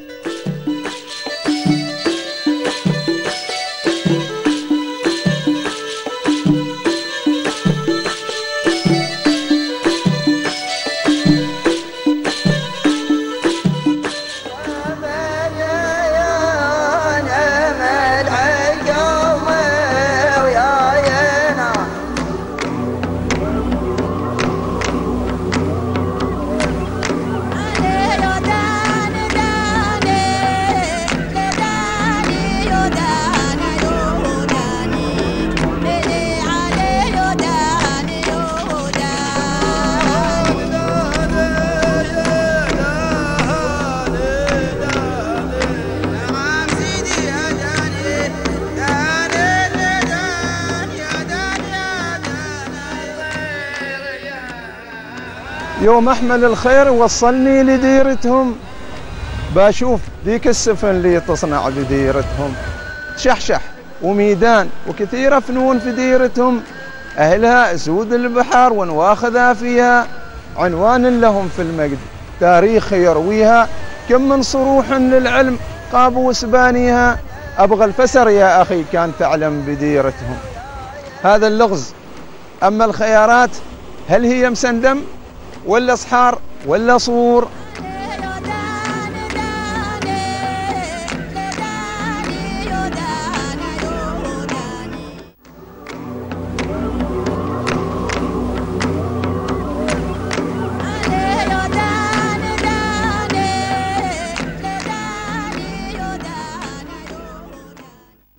يوم احمل الخير وصلني لديرتهم، بشوف ذيك السفن اللي تصنع بديرتهم. شحشح وميدان وكثيرة فنون في ديرتهم، أهلها أسود البحر ونواخذها فيها، عنوان لهم في المجد تاريخ يرويها، كم من صروح للعلم قابوا سبانيها. أبغى الفسر يا أخي كان تعلم بديرتهم. هذا اللغز. أما الخيارات هل هي مسندم ولا صحار ولا صور؟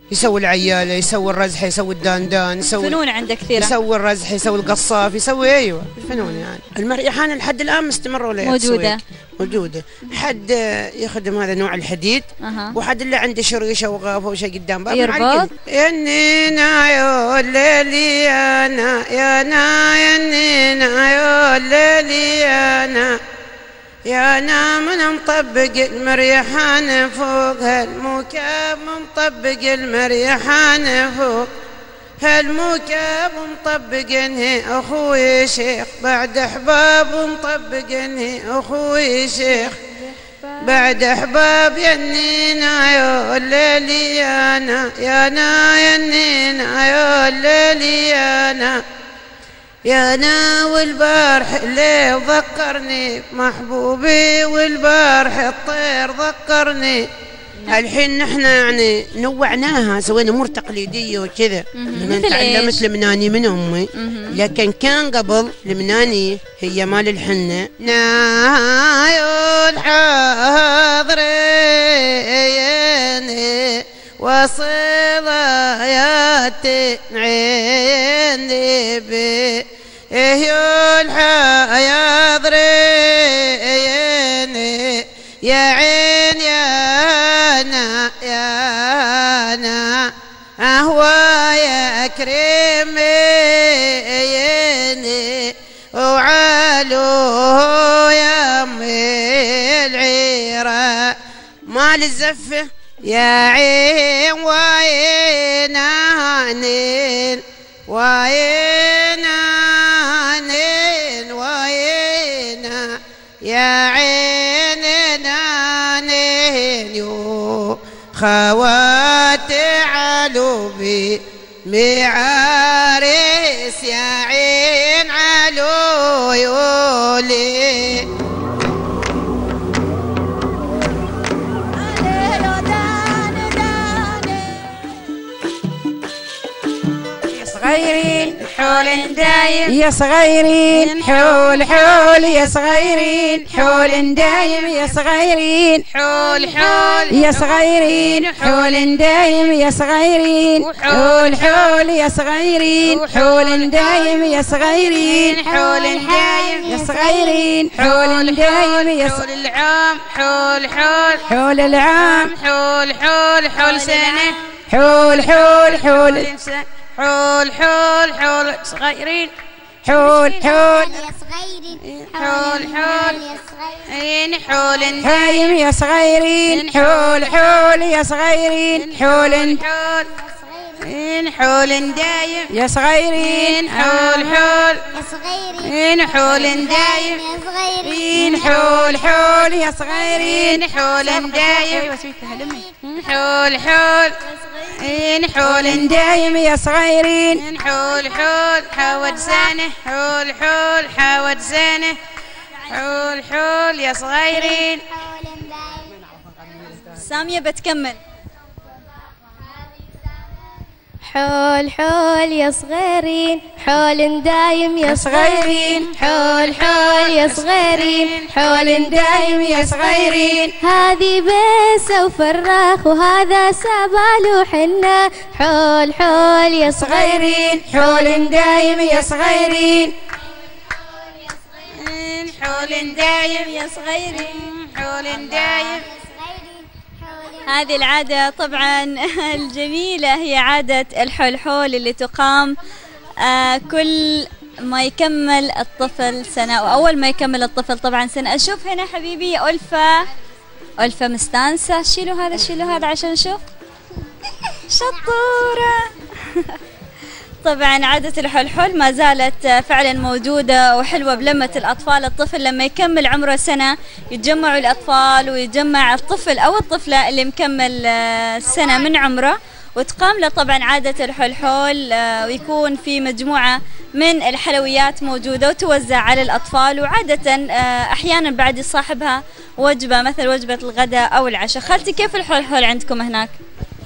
يسوي العيالة، يسوي الرزحة، يسوي الداندان، يسوي فنون عندك كثيرة. يسوي الرزحة، يسوي القصاف، يسوي أيوة الفنون يعني. المريحان لحد الآن مستمرة ولا موجودة موجودة. حد يخدم هذا نوع الحديد أه. وحد اللي عنده شريشة وغافة وشيء قدام باب يربط. ينينا يا ليلي أنا يا نا ينينا يا ليلي أنا يا نام مطبق المريحان فوق هالمكاب مطبق المريحان فوق هالمكاب مطبقنه أخوي شيخ بعد أحباب مطبقنه أخوي شيخ بعد أحباب ينينا يا الليلي يا نا يا نا ينينا يا الليلي يا نا يا نا والبارح الليل ذكرني محبوبي والبارح الطير ذكرني. الحين نحن يعني نوعناها سوينا امور تقليديه وكذا. انا تعلمت المناني من امي لكن كان قبل المناني هي مال الحنه نايل حاضرين وصلاياتي عيني بي يول حاضرين يا عين يا نا يا نا أهوى يا كريميني وعالو يا أمي العيرة مال الزفة يا عين وعينانين وعينانين وعينا يا عين نانين يو خواتي علو بي معارس يا عين علو يولي صغيرين حول دايم يا صغيرين حول حول يا صغيرين حول دايم يا صغيرين حول حول يا صغيرين حول دايم يا صغيرين حول حول يا صغيرين حول دايم يا صغيرين حول دايم يا صغيرين حول دايم يا حول العام حول حول حول العام حول حول حول سنة حول حول حول حول حول حول صغيرين حول حول يا صغيرين حول حول يا صغيرين حول دايم يا صغيرين حول حول يا صغيرين حول حول حول دايم يا صغيرين حول حول يا صغيرين حول دايم يا صغيرين حول حول يا صغيرين حول دايم حول حول حول دايم يا صغيرين حول حول حود سنة حول حول حود سنة حول حول يا صغيرين. سامية بتكمل. حول حول يا صغيرين حول دايم يا صغيرين حول حول يا صغيرين حول دايم يا صغيرين هذه بيسة وفراخ وهذا سبال وحنة حول حول يا صغيرين حول دايم يا صغيرين حول دايم يا صغيرين حول دايم. هذه العادة طبعا الجميلة هي عادة الحول اللي تقام آه كل ما يكمل الطفل سنة، أو أول ما يكمل الطفل طبعا سنة. أشوف هنا حبيبي ألفة ألفة مستانسة، شيلوا هذا شيلوا هذا عشان نشوف. شطورة. طبعا عادة الحلحل ما زالت فعلا موجودة وحلوة بلمة الأطفال. الطفل لما يكمل عمره سنة يتجمعوا الأطفال ويتجمع الطفل أو الطفلة اللي مكمل سنة من عمره، وتقام له طبعا عادة الحلحل، ويكون في مجموعة من الحلويات موجودة وتوزع على الأطفال، وعادة أحيانا بعد يصاحبها وجبة مثل وجبة الغداء أو العشاء. خالتي كيف الحلحل عندكم هناك؟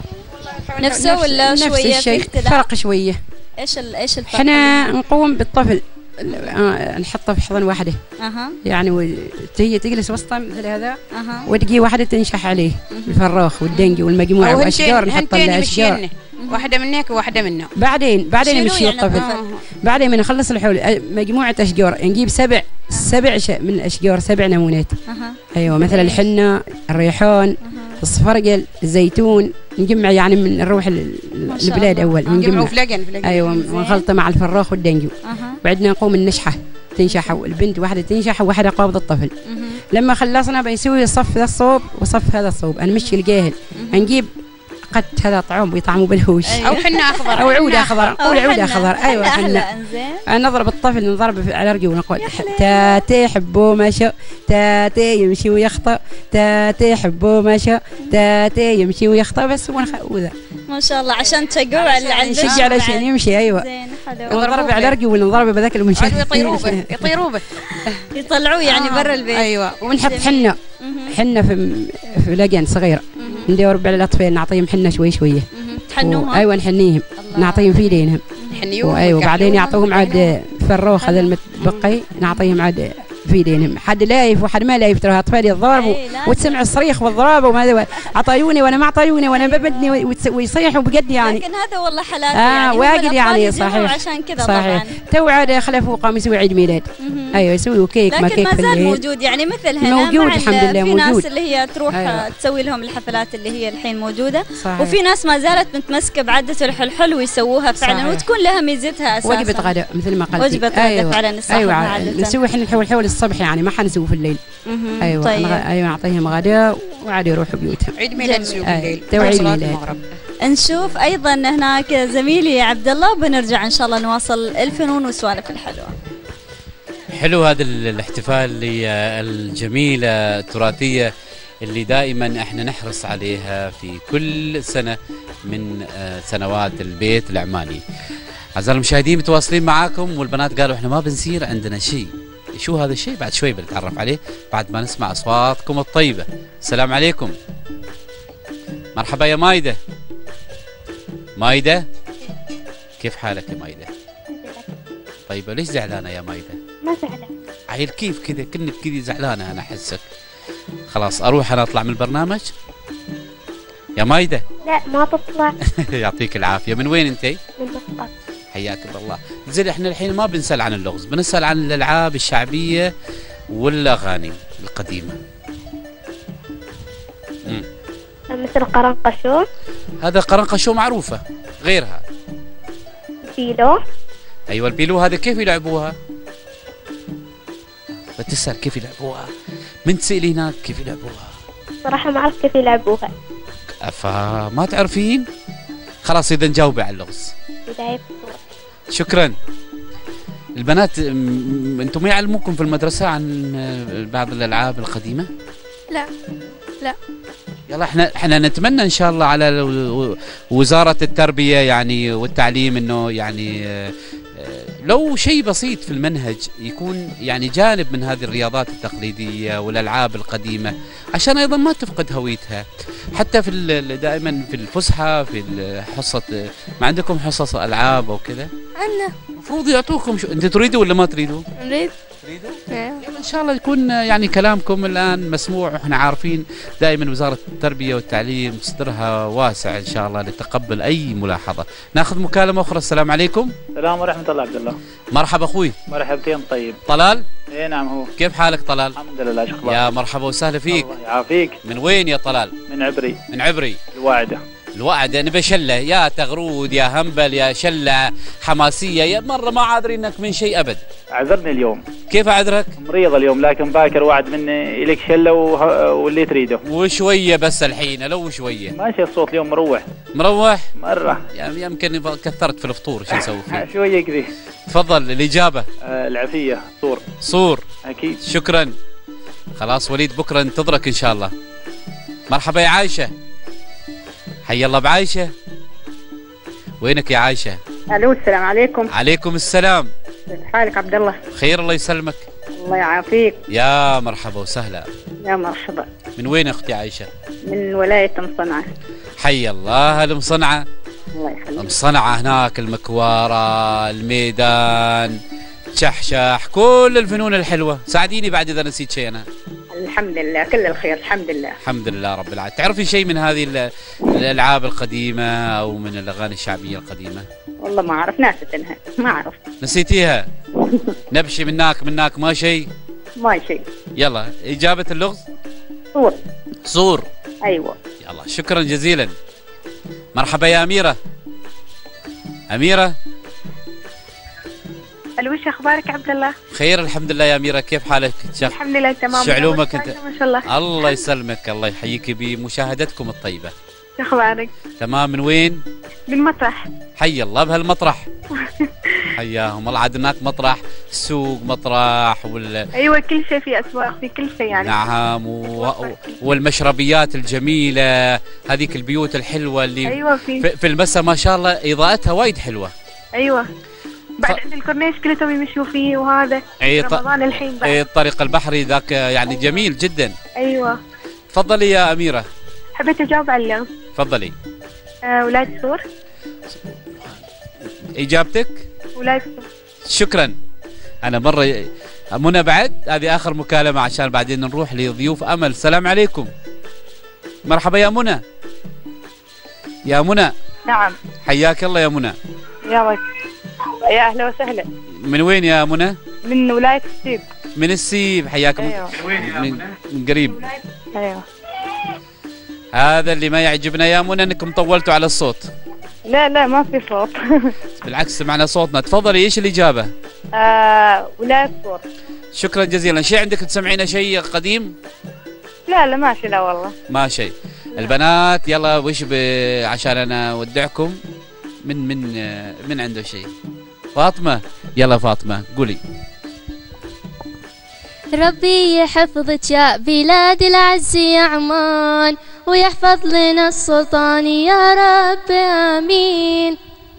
نفسه ولا نفس شوية الشيء؟ في اختلاف؟ فرق شوية. ايش ال ايش الفرق؟ احنا نقوم بالطفل نحطه في حضن واحده اها يعني وهي تجلس وسطه مثل هذا اها وتجي واحده تنشح عليه الفراخ والدنجي والمجموعه والاشجار نحط الاشجار واحده من هيك وواحده منه. بعدين بعدين يمشي يعني الطفل الطفل؟ بعدين من نخلص الحول مجموعه اشجار نجيب سبع سبع ش... من الاشجار سبع نمونات. اها ايوه مثل الحنه الريحان الصفرجل الزيتون نجمع يعني من نروح البلاد اول نجمعه في لجن في لجن ايوه ونخلطه مع الفراخ والدنجو. اها بعدين نقوم النشحه تنشح البنت واحده تنشح وواحده قابض الطفل. لما خلصنا بنسوي صف ذا الصوب وصف هذا الصوب نمشي الجاهل نجيب قد هذا طعم بيطعموا بالهوش او حنه اخضر او عود اخضر او العود اخضر ايوه حنه انزين نضرب الطفل نضرب على رجله ونقول تاتي حبو مشى تاتي يمشي ويخطأ تاتي حبو مشى تاتي يمشي ويخطأ بس وذا ما شاء الله عشان تشجعوا على نشجع على شيء يمشي ايوه زين حلو نضرب على رجله ونضرب بذاك المنشد يطيروا به يطيروا به يطلعوه يعني برا البيت. ايوه ونحط حنه حنه في في لجن صغيره ندور على الاطفال نعطيهم حنه شوي شويه تحنوهم ايوه نحنيهم نعطيهم في ايدينهم نحنيهم ايوه وبعدين يعطوهم عاد فروخ هذا المتبقي نعطيهم عاد في ايديهم حد لايف وحد ما لايف ترى اطفال يتضاربوا وتسمع الصريخ والضرب وما عطيوني وانا ما عطيوني وانا ببدني ويصيحوا بجد يعني. لكن هذا والله حلال اه يعني واجد يعني صحيح عشان كذا صحيح. طبعا تو عاد خلفوا قام يسوي عيد ميلاد ايوه يسوي كيك ما كيك لكن في ما زال الليل موجود يعني مثل هنا موجود مع الحمد لله في موجود. ناس اللي هي تروح أيوة. تسوي لهم الحفلات اللي هي الحين موجوده صحيح. وفي ناس ما زالت متمسكه بعده الحلحل ويسووها فعلا صحيح. وتكون لها ميزتها اساسا وجبة غداء مثل ما قلت وجبة غداء أيوة. فعلا الصحة ايوه عادة. نسوي احنا الحول حول الصبح يعني ما حنسوي في الليل. ايوه طيب. ايوه نعطيهم غداء وعاد يروحوا بيوتهم. عيد ميلاد نسوي في الليل تو عيد ميلاد. نشوف ايضا هناك زميلي عبد الله وبنرجع ان شاء الله نواصل الفنون والسوالف الحلوه. حلو هذا الاحتفال الجميلة التراثية اللي دائما احنا نحرص عليها في كل سنة من سنوات البيت العماني. أعزائي المشاهدين متواصلين معاكم والبنات قالوا احنا ما بنصير عندنا شيء. شو هذا الشيء؟ بعد شوي بنتعرف عليه بعد ما نسمع أصواتكم الطيبة. السلام عليكم. مرحبا يا مايدة. مايدة كيف حالك يا مايدة؟ طيب ليش زعلانة يا مايدة؟ ما زعلان. عيل كيف كذا كنك كذا زعلانة أنا أحسك. خلاص أروح أنا أطلع من البرنامج؟ يا مايدة. لا ما تطلع. يعطيك العافية. من وين أنتي؟ من مسقط. حياك الله. زين احنا الحين ما بنسأل عن اللغز، بنسأل عن الألعاب الشعبية والأغاني القديمة. مم. مثل قرنقشو. هذا قرنقشو معروفة، غيرها. بيلو. أيوة البيلو هذا كيف يلعبوها؟ بتسأل كيف يلعبوها؟ من تسألي هناك كيف يلعبوها؟ صراحة ما أعرف كيف يلعبوها. فما تعرفين؟ خلاص إذا نجاوبي على اللغز. بداية شكرا. البنات انتم ما يعلموكم في المدرسة عن بعض الألعاب القديمة؟ لا لا. يلا احنا احنا نتمنى ان شاء الله على وزارة التربية يعني والتعليم انه يعني لو شيء بسيط في المنهج يكون يعني جانب من هذه الرياضات التقليدية والألعاب القديمة عشان أيضا ما تفقد هويتها. حتى في دائما في الفسحة في الحصة ما عندكم حصص ألعاب أو كذا؟ عندنا. المفروض يعطوكم شو أنت تريدوا ولا ما تريدوا؟ نريد. تريدوا؟ يلا إن شاء الله يكون يعني كلامكم الآن مسموع وإحنا عارفين دائما وزارة التربية والتعليم صدرها واسع إن شاء الله لتقبل أي ملاحظة. ناخذ مكالمة أخرى. السلام عليكم. السلام ورحمة الله عبد الله. مرحبا أخوي. مرحبتين طيب. طلال؟ اي نعم هو. كيف حالك طلال؟ الحمد لله شو اخبارك؟ يا مرحبا وسهلا فيك. الله يعافيك. من وين يا طلال؟ من عبري. من عبري. الواعدة. الواعدة نبي شلة يا تغرود يا هنبل يا شلة حماسية يا مرة ما عاذرينك من شيء أبد. عذرني اليوم. كيف أعذرك؟ مريض اليوم لكن باكر وعد مني إليك شلة واللي تريده. وشوية بس الحين لو شوية. ماشي الصوت اليوم مروح. مروح؟ مرة. يعني يمكن كثرت في الفطور شو نسوي فيه؟ شوية كذي. تفضل الإجابة. آه العفية صور. صور. أكيد. شكرا. خلاص وليد بكرة انتظرك إن شاء الله. مرحبا يا عايشة. حي الله بعايشة. وينك يا عايشة؟ الو السلام عليكم. عليكم السلام. كيف حالك عبد الله؟ خير الله يسلمك. الله يعافيك. يا مرحبا وسهلا. يا مرحبا. من وين اختي عايشة؟ من ولاية مصنعة. حي الله المصنعة. الله يخليك. مصنعة هناك المكوارة الميدان شحشح، كل الفنون الحلوة. ساعديني بعد إذا نسيت شيء أنا. الحمد لله كل الخير الحمد لله. الحمد لله رب العالمين. تعرفي شيء من هذه الألعاب القديمة أو من الأغاني الشعبية القديمة؟ والله ما أعرف، ناستنها ما أعرف. نسيتيها؟ نبشي مناك مناك ما شيء؟ ما شيء. يلا إجابة اللغز؟ صور. صور. أيوة. يلا شكرا جزيلا. مرحبا يا أميرة. أميرة. الو، وش اخبارك عبد الله؟ خير الحمد لله يا أميرة، كيف حالك؟ الحمد لله تمام. شو علومك انت؟ ما شاء الله. الله يسلمك، الله يحييك بمشاهدتكم الطيبة. شو اخبارك؟ تمام. من وين؟ من مطرح. حي الله بهالمطرح. حياهم الله. عاد هناك مطرح سوق مطرح وال ايوه كل شيء، في اسواق، في كل شيء يعني. نعم و... والمشربيات الجميلة، هذيك البيوت الحلوة اللي ايوه في في, في المساء ما شاء الله إضاءتها وايد حلوة. ايوه بعد عند الكورنيش كلهم يمشوا فيه، وهذا اي رمضان الحين بعد. اي الطريق البحري ذاك يعني أيوة. جميل جدا. ايوه. تفضلي يا أميرة. حبيت اجاوب على اللغز. تفضلي. آه ولاية صور. اجابتك؟ ولاية صور. شكرا. انا مرة منى بعد، هذه اخر مكالمة عشان بعدين نروح لضيوف امل. السلام عليكم. مرحبا يا منى. يا منى. نعم. حياك الله يا منى. يا وك. يا اهلا وسهلا. من وين يا منى؟ من ولاية السيب. من السيب. حياكم. ايوه. من وين يا منى؟ من قريب. ايوه. هذا اللي ما يعجبنا يا منى انكم طولتوا على الصوت. لا لا ما في صوت. بالعكس سمعنا صوتنا. تفضلي ايش الإجابة؟ آه ولاية صور. شكرا جزيلا. شيء عندك تسمعينا شيء قديم؟ لا لا ماشي، لا والله ما شيء. البنات يلا وش ب... عشان انا اودعكم. من من من عنده شيء؟ فاطمة. يلا فاطمة قولي. ربي يحفظك يا بلاد العز يا عمان، ويحفظ لنا السلطان يا رب آمين.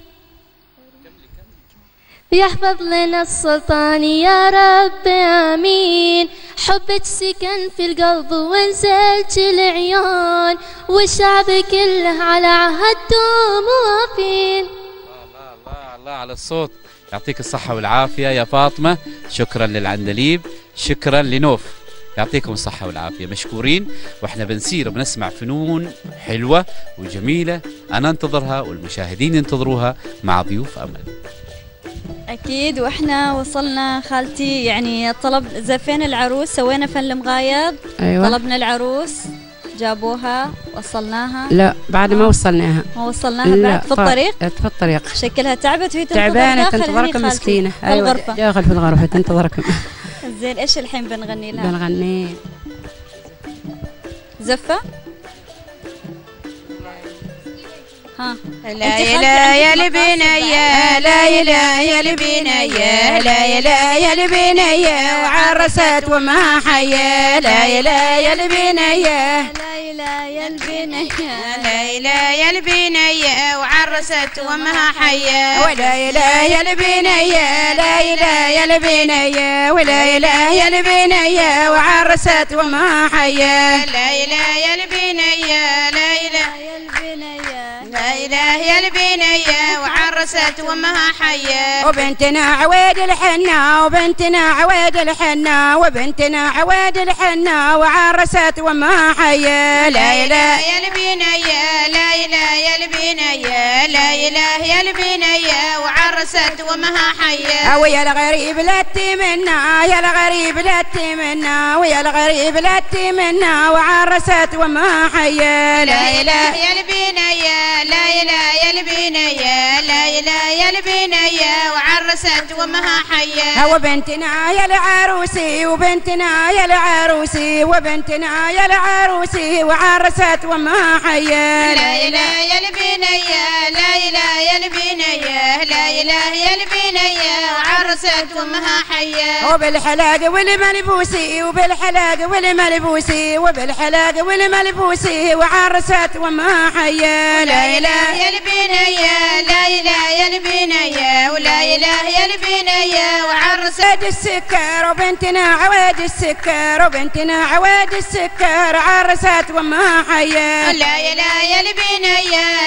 يحفظ لنا السلطان يا رب آمين. حبك سكن في القلب ونزلت العيون، والشعب كله على عهدهم وافين. الله الله الله على الصوت. يعطيك الصحة والعافية يا فاطمة. شكرا للعندليب، شكرا لنوف، يعطيكم الصحة والعافية، مشكورين. واحنا بنسير وبنسمع فنون حلوة وجميلة، أنا انتظرها والمشاهدين ينتظروها مع ضيوف أمل. أكيد. وإحنا وصلنا خالتي، يعني طلب زفينا العروس، سوينا فن المغايب. أيوة. طلبنا العروس جابوها، وصلناها. لا بعد ما وصلناها. ما وصلناها بعد في الطريق. في الطريق شكلها تعبت وهي تنتظر تعبانة، داخل تنتظركم مسكينة. في أيوة الغرفة. داخل في الغرفة تنتظركم. زين ايش الحين بنغني لها؟ بنغني زفة. ها لا يا يا البنية، لا يا يا البنية، لا يا يا البنية، وعرست وما حيا. لا يا يا البنية، لا يا البنية، لا يا البنية، وعرست وما حيا. ولا يا البنية، لا يا البنية، ولا يا البنية، وعرست وما حيا. لا يا البنية، لا يا البنية، لا إله يا البنية، وعرست وامها حية. وبنتنا عويد الحنة، وبنتنا عويد الحنة، وبنتنا عويد الحنة، وعرست وامها حية. لا إله يا البنية، لا إله يا البنية، لا إله يا البنية، وعرست وامها حية. ويا الغريب لا تمنا، يا الغريب لا تمنا، ويا الغريب لا تمنا، وعرست وامها حية. لا إله يا البنية، لا إله يا البنية، لا إله يا البنية، وعرست وامها حية. وبنتنا يا العروسي، وبنتنا يا العروسي، وبنتنا يا العروسي، وعرست وامها حية. لا إله يا البنية، لا إله يا البنية، لا إله يا البنية، وعرست وامها حية. وبالحلاق والملبوسي، وبالحلاق والملبوسي، وبالحلاق والملبوسي، وعرست وامها حية. لا إله يا البنية، لا إله يا البنية، ولا إله يا البنية، وعرست السكر. وبنتنا عواد السكر، وبنتنا عواد السكر، عرست وامها حية. لا إله يا البنية،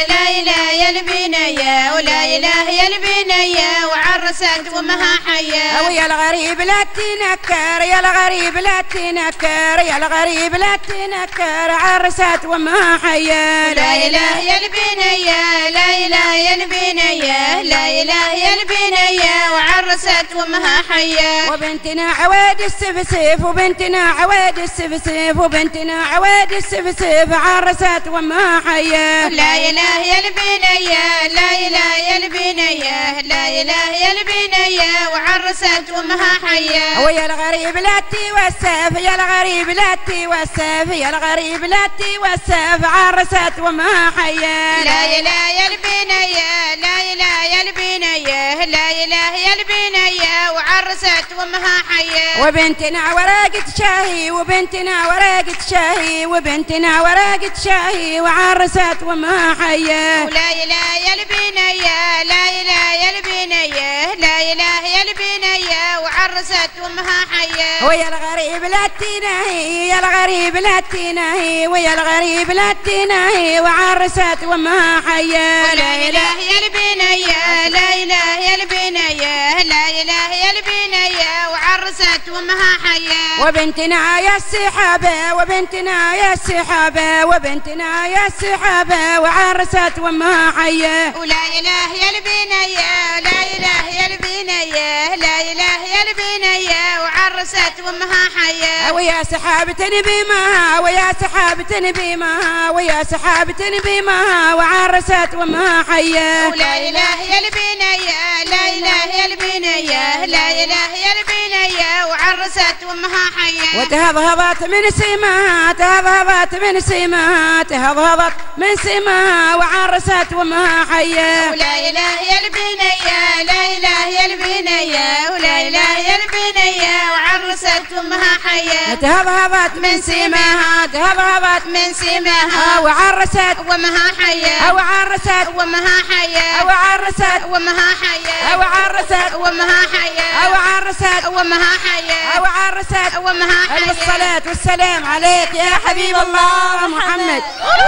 لا إله يا البنية ولا إله يا البنية وعرست ومها حيا ويا الغريب لا تنكر يا الغريب لا تنكر يا الغريب لا تنكر عرست ومها حيا لا إله يا البنية لا إله يا البنية لا إله يا البنية وعرست ومها حيا وبنتنا عواد السفسف وبنتنا عواد السفسف وبنتنا عواد السفسف عرست ومها حيا لا إله يا البنية لا إله يا البنية لا إله يا البنية وعرست ومها حيا ويا الغريب لا توسف يا الغريب لا توسف يا الغريب لا توسف عرست ومها حيا لا إله يا البنية لا إله يا البنية لا إله يا البنية وعرست ومها حيا وبنتنا ورقة شاهي وبنتنا ورقة شاهي وبنتنا ورقة شاهي وعرست ومها حيا لا إله يا البنية لا إله يا البنية لا إله يا البنية وعرست ومها حيا ويا الغريب لا تناهي يا الغريب لا تناهي ويا الغريب لا تناهي وعرست ومها حيا لا إله يا البنية لا إله يا البنية لا إله يا البنية وعرست ومها حيا وبنتنا يا السحابة وبنتنا يا السحابة وبنتنا يا السحابة وعرست ومها حيا ولا إله يا البنية لا إله يا البنية لا إله يا البنية وعرست ومها حيا ويا سحابة بمها ويا سحابة بمها ويا سحابة بمها وعرست ومها حيا ولا إله يا البنية لا إله يا البنية لا إله يا البنية وعرست ومها حيا وتهضهضت من سماها تهضهضت من سماها تهضهضت من سماها وعرست ومها حيا ولا إله يا البنية لا إله يا البنية ولا إله يا البنية وعرست ومها حيا تهضهضت من سماها تهضهضت من سماها وعرست ومها حيا وعرست ومها حيا وعرست ومها حيا وعرست ومها حيا وعرست ومها حيا وعرست ومها حيا الصلاة والسلام عليك يا حبيب الله محمد.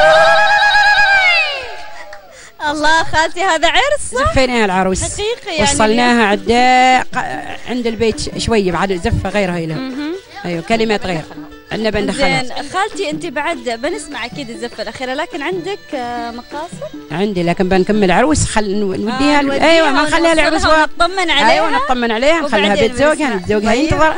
الله خالتي هذا عرس صح؟ زفيناها العروس حقيقي يعني وصلناها عند عند البيت شويه بعد زفه غيرها لها. ايوه كلمات غير عندنا بندخلها. زين خالتي انت بعد بنسمع اكيد الزفه الاخيره لكن عندك مقاصد؟ عندي لكن بنكمل عروس خل نوديها آه ايوه ما نخليها العروس نطمن عليها. ايوه نطمن عليها نخليها بيت زوجها زوجها ينتظر.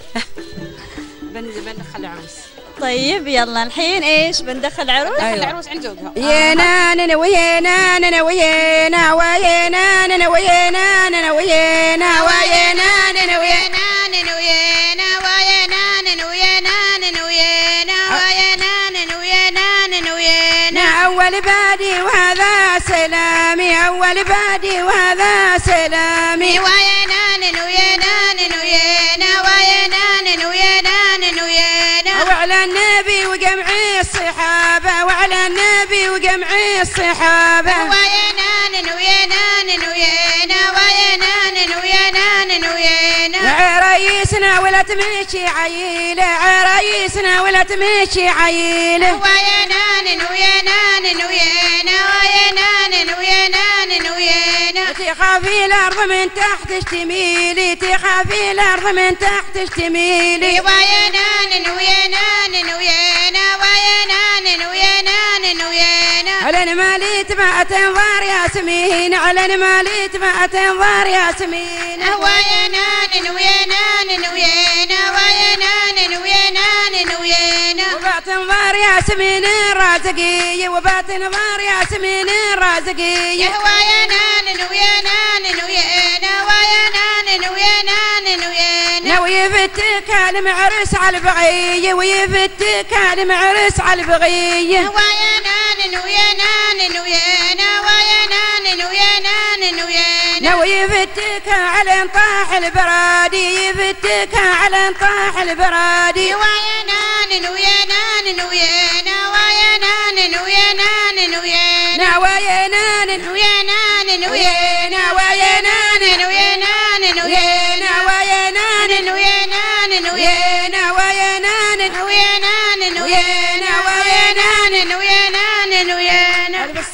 بندخل العروس. طيب يلا الحين ايش بندخل عروس؟ أيوة. العروس عند زوجها. يانا ننا ويانا ننا ويانا ويانا ننا ويانا ننا ويانا ويانا ننا ويانا ننا ويانا ويانا ننا ويانا ننا ويانا ويانا ننا ويانا ننا ويانا أول بادي وهذا سلامي أول بادي وهذا سلامي ويانا ننا ويانا ننا ويانا ويانا ننا ويانا ننا ويانا وعلى النبي وجمعي الصحابة وعلى النبي وجمعي الصحابة ويانا ننا ويانا ننا ويانا ويانا ننا ويانا ننا ويانا عرايسنا ولا تمشي عيلة عرايسنا ولا تمشي عيلة ويانا ننا ويانا ننا ويانا ويانا ننا ويانا ننا ويانا تخافي الأرض من تحت تميلي تخافي الأرض من تحت تميلي ويانا ننا ويانا ننا ويانا ويانا ننا ويانا ننا ويانا على نماليت ما تنظر ياسمين على نماليت ما تنظر ياسمين ويانا ننا ويانا ننا ويانا ويانا ننا ويانا ننا ويانا وبات نظر ياسمين الرازقية وبات نظر ياسمين الرازقية ويانا ننا ويانا ننا ويانا ويانا ننا ويانا ننا ويانا ويفتك المعرس على البغية ويفتك المعرس على البغية ويانا ننا ويانا ننا ويانا ويانا ننا ويانا ننا ويانا ويفتك على انطاح البرادي يفتك على انطاح البرادي ويانا ننا ويانا ننا ويانا ويانا ننا ويانا ننا ويانا ويانا ننا ويانا ننا ويانا ويانا ننا ويانا ننا ويانا ويانا ننا ويانا ننا ويانا ويانا ننا ويانا ننا ويانا ويانا ننا ويانا ننا ويانا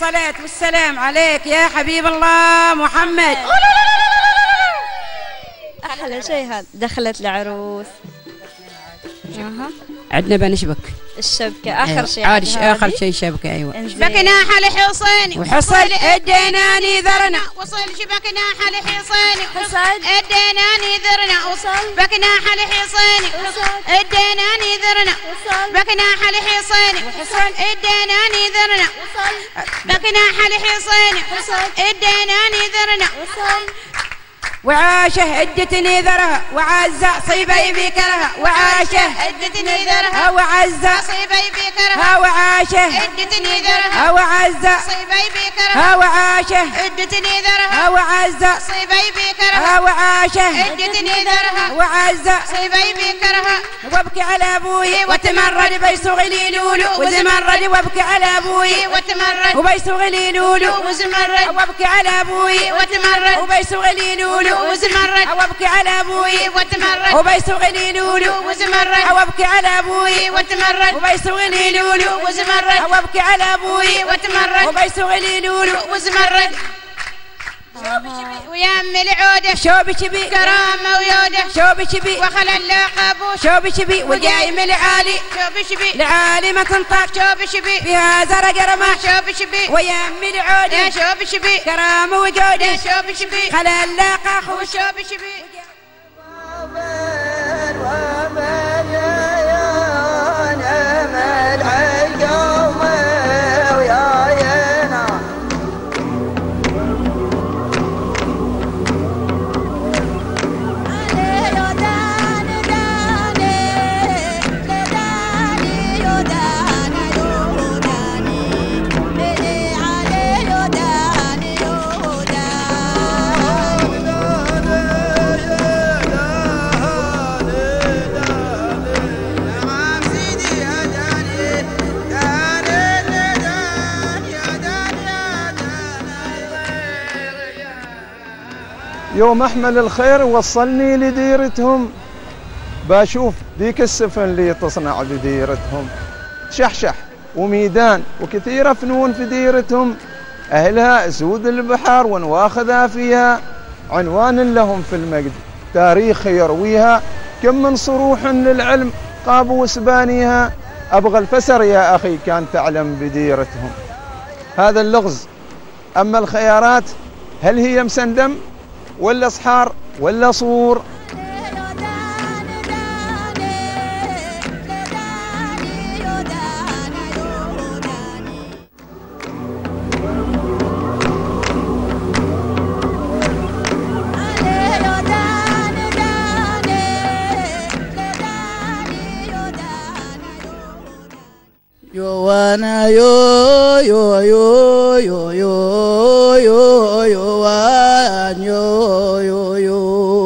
الصلاة والسلام عليك يا حبيب الله محمد. أحلى شيء هذا. دخلت العروس. أها. عندنا بنشبك الشبكة آخر أيوة. شيء. عاد آخر شيء شبكة. أيوة. شبكنا حل حصيني وحصل اديناني ذرنا وصل شبكنا حل حصيني حصل اديناني ذرنا وصل بكنا حل حصيني اديناني ذرنا وصل بكنا حل حصيني وحصل اديناني ذرنا وصل بكنا حل حصيني اديناني ذرنا وصل وعاشه ادتني ذرها وعزة صيبي بكرها وعاشه ادتني ذرها وعزة صيبي بكرها وعاشه ادتني ذرها وعزة صيبي بكرها وعاشه ادتني ذرها وعزة صيبي بكرها وعاشه ادتني ذرها وعزة صيبي بكرها وابكي على ابوي وتمرد بيسوغ لي لولو وزمرد وابكي على ابوي وتمرد وبيسوغ لي لولو وزمرد وابكي على ابوي وتمرد وبيسوغ لي لولو وزمرد وابكي على ابوي وتمرد وبيسوغ لي لولو وزمرد وابكي على ابوي وتمرد وبيسوغ لي لولو وزمرد وابكي على ابوي وتمرد وبيسوغ لي لولو وزمرد ويا ام العوده شوبي شبي كرامه ويوده شوبي شبي وخلى اللقب شوبي شبي وجاي من العالي شوبي شبي العالي ما تنطق شوبي شبي فيها زرق رمح شوبي شبي ويا ام العوده شوبي شبي كرامه وجوده شوبي شبي خلى اللقا خو شوبي شبي يوم أحمل الخير وصلني لديرتهم، بشوف ذيك السفن اللي تصنع بديرتهم. شحشح وميدان وكثيرة فنون في ديرتهم، أهلها أسود البحر ونواخذها فيها، عنوان لهم في المجد تاريخ يرويها، كم من صروح للعلم قابوس بانيها. أبغى الفسر يا أخي كان تعلم بديرتهم. هذا اللغز. أما الخيارات هل هي مسندم ولا صحار ولا صور؟ Yowana yo yo yo yo yo yo yo wan yo yo yo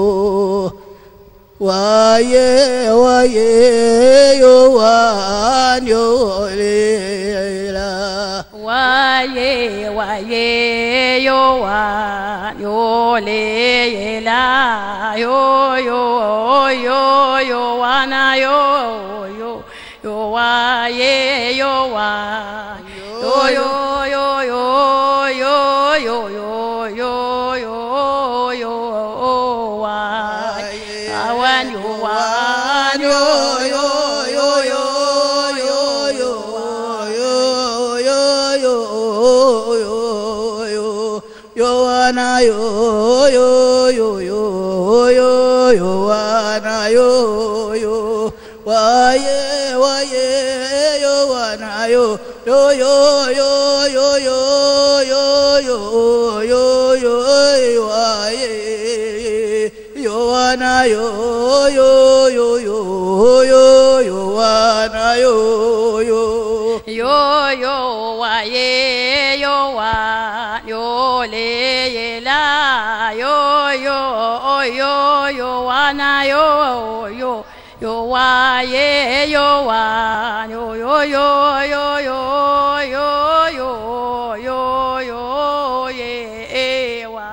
waye waye yo wan yo lela waye waye yo wan yo lela yo yo yo yo wana yo yo yo waye yo wa yo yo yo yo yo yo yo yo yo yo wa awan yo wa yo yo yo yo yo yo yo yo yo yo yo yo wana yo yo yo yo yo yo wana yo yo waye waye yo wana yo yo yo yo yo yo yo yo yo yo waye yo wana yo yo yo yo yo yo wana yo yo yo yo waye yo wa yo le la yo yo yo yo wana yo yo yo wa ye yo wa yo yo yo yo yo yo yo yo yo ye wa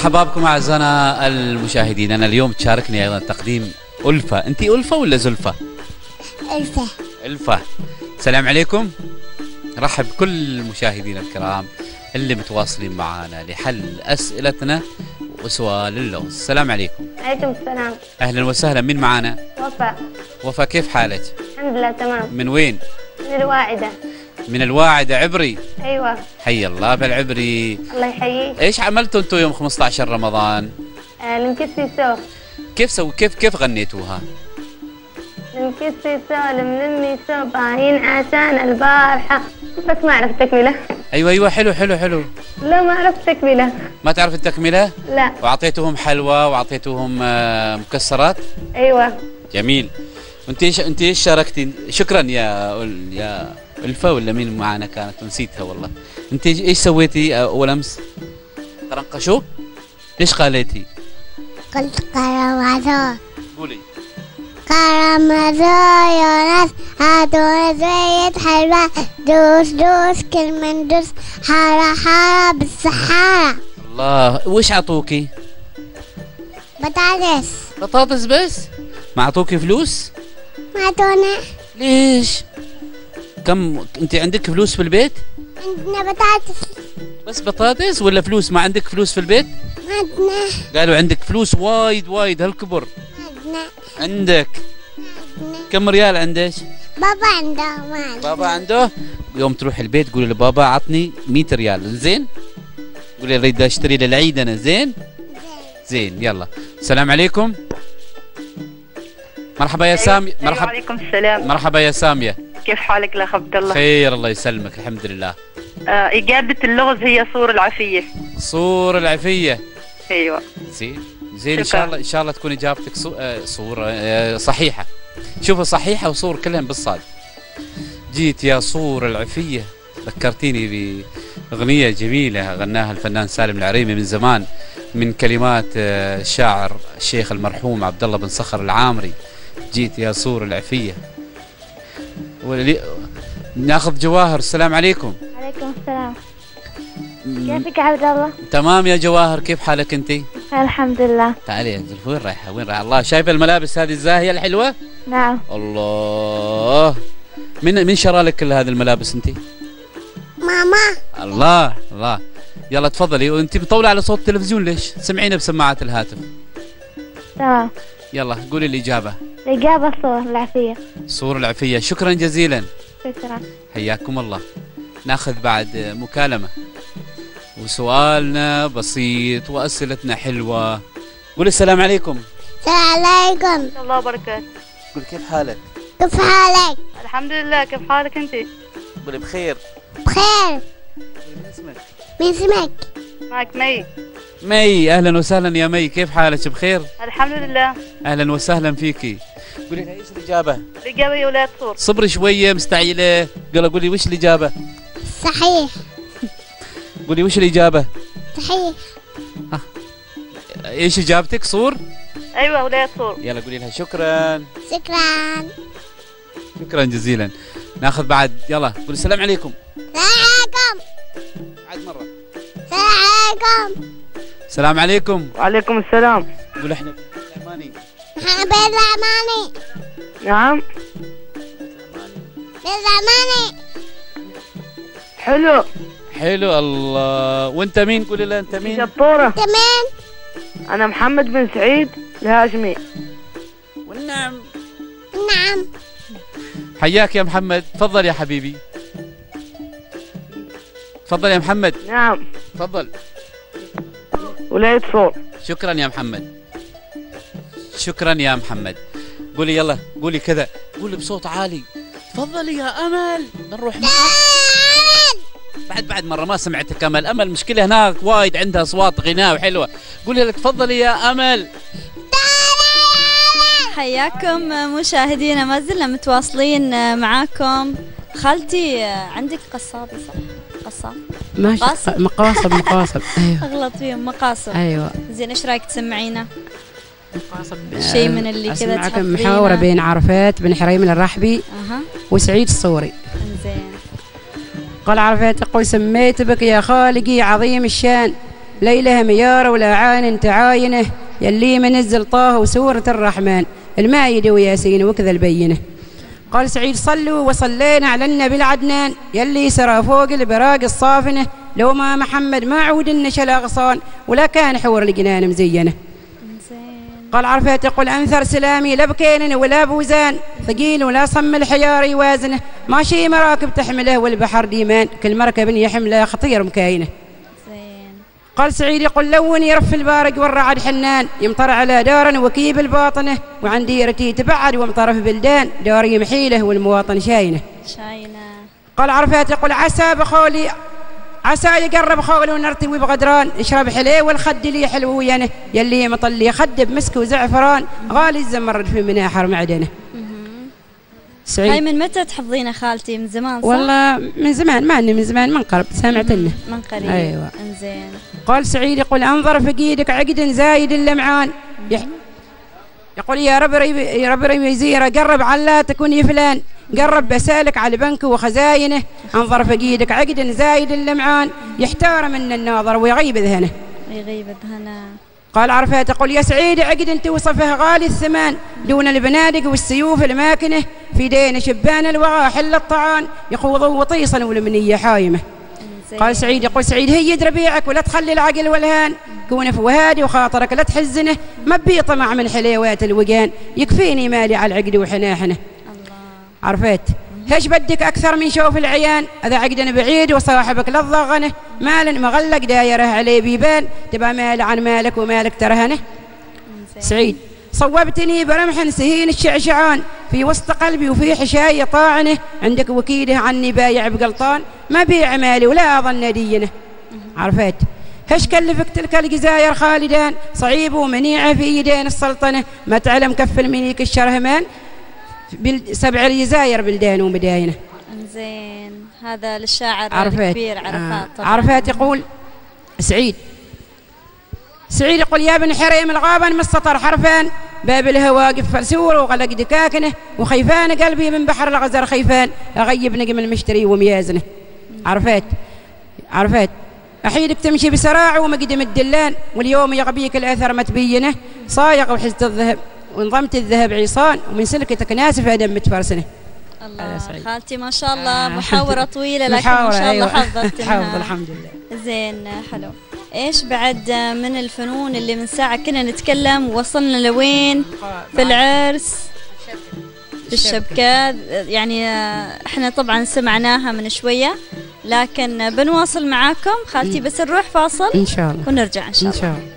مرحبا بكم اعزائنا المشاهدين. انا اليوم تشاركني ايضا تقديم ألفة. انت ألفة ولا زلفة؟ ألفة. ألفة. السلام عليكم. رحب بكل مشاهدينا الكرام اللي متواصلين معنا لحل اسئلتنا وسؤال اللغز. السلام عليكم. عليكم السلام. اهلا وسهلا. مين معنا؟ وفاء. وفاء كيف حالك؟ الحمد لله تمام. من وين؟ من الواعدة. من الواعدة عبري. ايوه. حي الله بالعبري. الله يحييك. ايش عملتوا انتم يوم خمسة عشر رمضان؟ آه المكسي سو. كيف سو كيف كيف غنيتوها؟ المكسي سو لملمي سو باين عشان البارحة، بس ما عرفت تكملة. ايوه ايوه حلو حلو حلو. لا ما عرفت تكملة. ما تعرف التكملة؟ لا. واعطيتوهم حلوى واعطيتوهم مكسرات؟ ايوه. جميل. انت ايش انت ايش شاركتي؟ شكرا يا يا ألفة ولا مين معانا كانت نسيتها والله. انت ايش سويتي اول امس؟ ترنقشوا؟ ليش قاليتي؟ قلت كرامازو. قولي. كرامازو يا ناس هاتوا زيت حلوة، دوس دوس كل من دوس حارة حارة بالصحارى. الله. وش عطوكي؟ بطاطس. بطاطس بس؟ ما عطوكي فلوس؟ ما عطونا. ليش؟ كم انت عندك فلوس في البيت؟ عندنا بطاطس. بس بطاطس ولا فلوس؟ ما عندك فلوس في البيت؟ عندنا. قالوا عندك فلوس وايد وايد هالكبر. عندنا. عندك. عندنا. كم ريال عندك؟ بابا عنده مال. بابا عنده؟ يوم تروح البيت قولي لبابا عطني مية ريال. زين؟ قولي اريد اشتري للعيد انا. زين؟ زين. يلا. السلام عليكم. مرحبا يا سامية. مرحبا. وعليكم السلام. مرحبا يا سامية. كيف حالك الاخ عبد الله؟ خير الله يسلمك الحمد لله. آه إجابة اللغز هي صور العفية. صور العفية. ايوه. زين زين. ان شاء الله ان شاء الله تكون اجابتك صو... آه صور آه صحيحة. شوفوا صحيحة وصور كلهم بالصاد. جيت يا صور العفية. ذكرتيني بأغنية جميلة غناها الفنان سالم العريمي من زمان من كلمات آه الشاعر الشيخ المرحوم عبد الله بن صخر العامري. جيت يا صور العفية. ولي... ناخذ جواهر. السلام عليكم. عليكم السلام. كيفك يا عبد الله؟ تمام يا جواهر. كيف حالك انت؟ الحمد لله. تعالي يا زلفة. وين رايحة؟ وين رايحة؟ الله. شايفة الملابس هذه الزاهية الحلوة؟ نعم. الله. من من شرى لك كل هذه الملابس انت؟ ماما. الله الله. يلا تفضلي. وانت مطولة على صوت التلفزيون ليش؟ سمعينا بسماعات الهاتف. تمام. يلا قولي الإجابة. الإجابة صور العفية. صور العفية. شكرا جزيلا. شكرا. حياكم الله. ناخذ بعد مكالمة وسؤالنا بسيط وأسئلتنا حلوة. قولي السلام عليكم. السلام عليكم. الله وبركاته. قولي كيف حالك؟ كيف حالك؟ الحمد لله. كيف حالك انت؟ قولي بخير. بخير. من اسمك؟ من اسمك؟ معك مي. مي. أهلا وسهلا يا مي. كيف حالك؟ بخير؟ الحمد لله. أهلا وسهلا فيكي. قولي لها ايش الإجابة؟ الإجابة يا ولاد صور. صبري شوية مستعجلة. قولي قولي وش الإجابة؟ صحيح. قولي وش الإجابة؟ صحيح. ها. ايش إجابتك؟ صور؟ أيوة ولاد صور. يلا قولي لها شكرا. شكرا. شكرا جزيلا. ناخذ بعد. يلا قولي السلام عليكم. السلام عليكم. بعد مرة. السلام عليكم. السلام عليكم. وعليكم السلام. قول احنا العماني. احنا بيت العماني. نعم. بيت العماني. حلو. حلو. الله. وانت مين؟ قولي لها انت مين؟ جبورة. انت مين؟ أنا محمد بن سعيد الهاشمي. والنعم. نعم. حياك يا محمد. تفضل يا حبيبي. تفضل يا محمد. نعم. تفضل. ولاية صور. شكرا يا محمد. شكرا يا محمد. قولي يلا قولي كذا. قولي بصوت عالي. تفضلي يا أمل. بنروح معك. بعد بعد مرة ما سمعتك أمل. أمل مشكلة هناك وايد عندها أصوات غناء وحلوة. قولي لك تفضلي يا أمل. حياكم مشاهدينا. ما زلنا متواصلين معاكم. خالتي عندك قصابة صح؟ قصاب. ماشي. مقاصب. مقاصب. ايوه. اغلط فيهم مقاصب. ايوه. زين ايش رايك تسمعينا؟ مقاصب. شيء من اللي كذا تحضرينه. محاورة بين عرفات بن حريم الرحبي اها وسعيد الصوري. زين. قال عرفات تقول سميت بك يا خالقي عظيم الشان ليلها ميار ولا عان تعاينه يلي منزل طه وسورة الرحمن المايدة وياسين وكذا البينة. قال سعيد صلوا وصلينا على النبي العدنان يلي سرى فوق البراق الصافنة لو ما محمد ما عود النشل أغصان ولا كان حور الجنان مزينة. قال عرفت يقول أنثر سلامي لا بكين ولا بوزان ثقيل ولا صم الحيار يوازنه ماشي مراكب تحمله والبحر ديمان كل مركب يحمله خطير مكاينه. قال سعيد يقول لون يرف البارق والرعد حنان يمطر على دار وكيب الباطنه وعن ديرتي تبعد ومطر في بلدان داري محيله والمواطن شاينه. شاينه. قال عرفات يقول عسى بخولي عسى يقرب خولي ونرتوي بغدران اشرب حليه والخد لي حلو وينه يلي مطلي خد بمسك وزعفران غالي الزمرد في مناحر معدنه. سعيد هاي من متى تحفظينها خالتي؟ من زمان صح؟ والله من زمان ما اني من زمان من قرب سمعت لنا من قريب. ايوه انزين. قال سعيد يقول انظر في ايدك عقد زايد اللمعان يح... يقول يا رب يا رب يزيره قرب على تكون يا فلان قرب بسالك على البنك وخزاينه انظر في ايدك عقد زايد اللمعان يحتار من الناظر ويغيب ذهنه. يغيب ذهنه. قال عرفات تقول يا سعيد عقد توصفه غالي الثمان دون البنادق والسيوف الماكنه في دين شبان الوغى حل الطعان يخوضوا وطيصا والمنيه حايمه. قال سعيد يقول سعيد هيد ربيعك ولا تخلي العقل والهان كون في وهادي وخاطرك لا تحزنه ما بي طمع من حليوات الوقان يكفيني مالي على العقد وحناحنه. عرفت هيش بدك اكثر من شوف العيان اذا عقدنا بعيد وصاحبك للضغنه مال مغلق دايره عليه بيبان تبى مال عن مالك ومالك ترهنه. سعيد صوبتني برمح سهين الشعشعان في وسط قلبي وفي حشاي طاعنه عندك وكيده عني بايع بقلطان ما بيع مالي ولا اظن دينه. عرفت هش كلفك تلك الجزاير خالدان صعيب ومنيعه في يدين السلطنه ما تعلم كف المنيك الشرهمان سبع الجزاير بلدان ومداينه. زين هذا للشاعر عرفت. الكبير عرفات طبعا. عرفات يقول سعيد سعيد يقول يا ابن حريم الغابن من السطر حرفان باب الهوى واقف فرسور وغلق دكاكنه وخيفان قلبي من بحر الغزر خيفان اغيب نجم المشتري وميازنه. عرفت عرفت احيدك تمشي بسراع ومقدم الدلان واليوم يغبيك الاثر ما تبينه صايغ وحزت الذهب ونظمت الذهب عصان ومن سلكتك ناسف ادم متفرسنه. الله خالتي ما شاء الله محاورة طويلة لكن ما شاء الله حفظت حفظ الحمد لله. زين حلو. ايش بعد من الفنون اللي من ساعة كنا نتكلم وصلنا لوين في العرس في الشبكات يعني احنا طبعا سمعناها من شوية لكن بنواصل معاكم خالتي بس نروح فاصل ان شاء الله ونرجع ان شاء الله. إن شاء الله.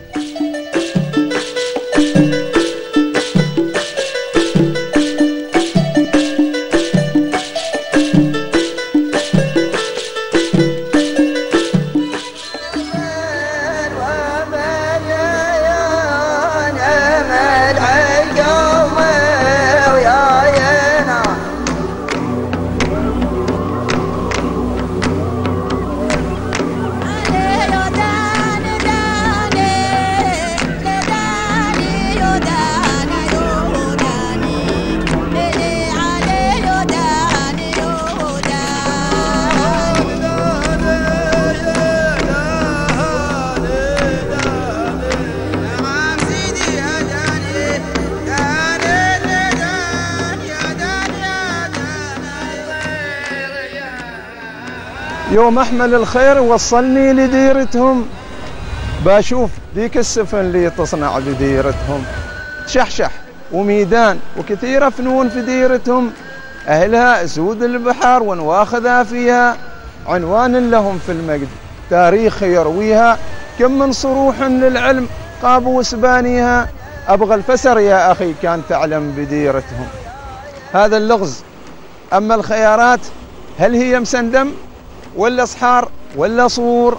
يوم احمل الخير وصلني لديرتهم بشوف ذيك السفن اللي تصنع بديرتهم شحشح وميدان وكثيرة فنون في ديرتهم أهلها أسود البحر ونواخذها فيها عنوان لهم في المجد تاريخ يرويها كم من صروح للعلم قابوا سبانيها أبغى الفسر يا أخي كان تعلم بديرتهم. هذا اللغز. أما الخيارات هل هي مسندم ولا صحار ولا صور؟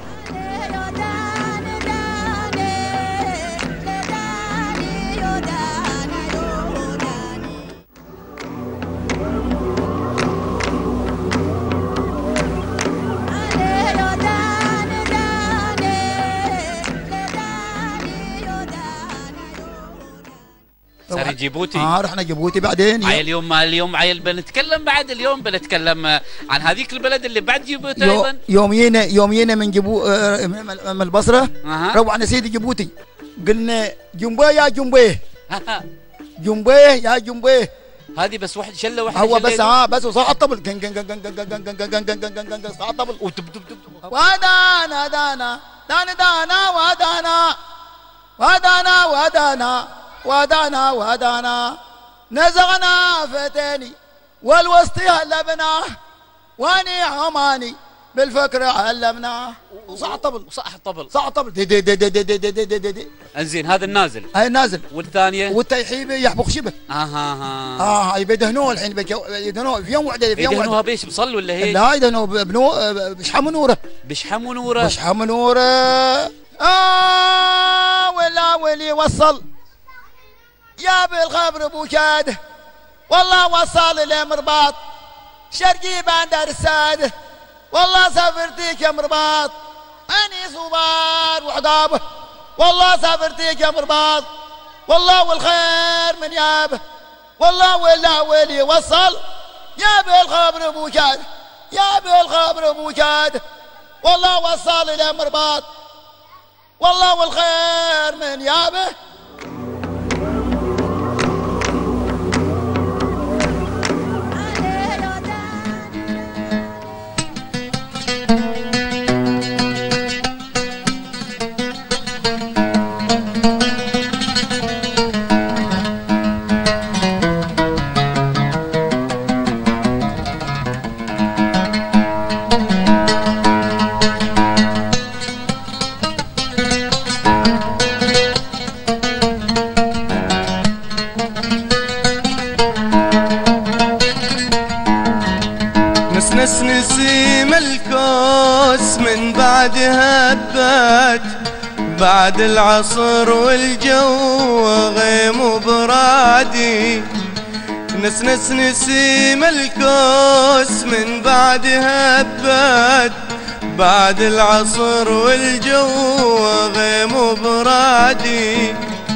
ترى جيبوتي. اه رحنا جيبوتي بعدين. عيل اليوم اليوم عيل بنتكلم بعد اليوم بنتكلم عن هذيك البلد اللي بعد جيبوتي يو ايضا. يوم جينا يوم جينا من جيبو آه من البصره أه. روحنا سيدي جيبوتي قلنا جنبيه يا جنبيه جنبيه يا جنبيه. هذه بس واحد شله واحده هو بس ها بس وصاع الطبل جن جن جن جن جن جن جن جن جن جن جن جن صاع الطبل ودانا دانا دانا دانا ودانا ودانا ودانا ودانا ودانا نزغنا فتاني والوسطي هلبنا واني عماني بالفكر علمناه. وصاع الطبل وصح الطبل صاع الطبل دي دي دي دي دي دي دي دي دي. انزين هذا النازل. هاي النازل. والثانيه والتيحيبه يحبخ شبه. اها ها اه هاي بيدهنوه الحين يدهنوه في يوم وحده في يوم وحده. يدهنوها بيش بصل ولا هيك؟ لا يدهنوه بنو بشحم نوره. بشحم نوره. بشحم نوره. اه ولا ولي وصل يا بالخبر ابو شاد والله وصل لمرباط شرقي بندر الساده والله سافرتيك يا مرباط اني صبار وحدابه والله سافرتيك يا مرباط والله والخير من يابه والله ولا ولي وصل يا بالخبر ابو شاد يا بالخبر ابو شاد والله وصل الى مرباط والله والخير من يابه. نس نسيم الكوس من بعد هبات بعد العصر والجو غيم وبرادي. نس نس نسيم الكوس من بعد هبات بعد العصر والجو غيم وبرادي.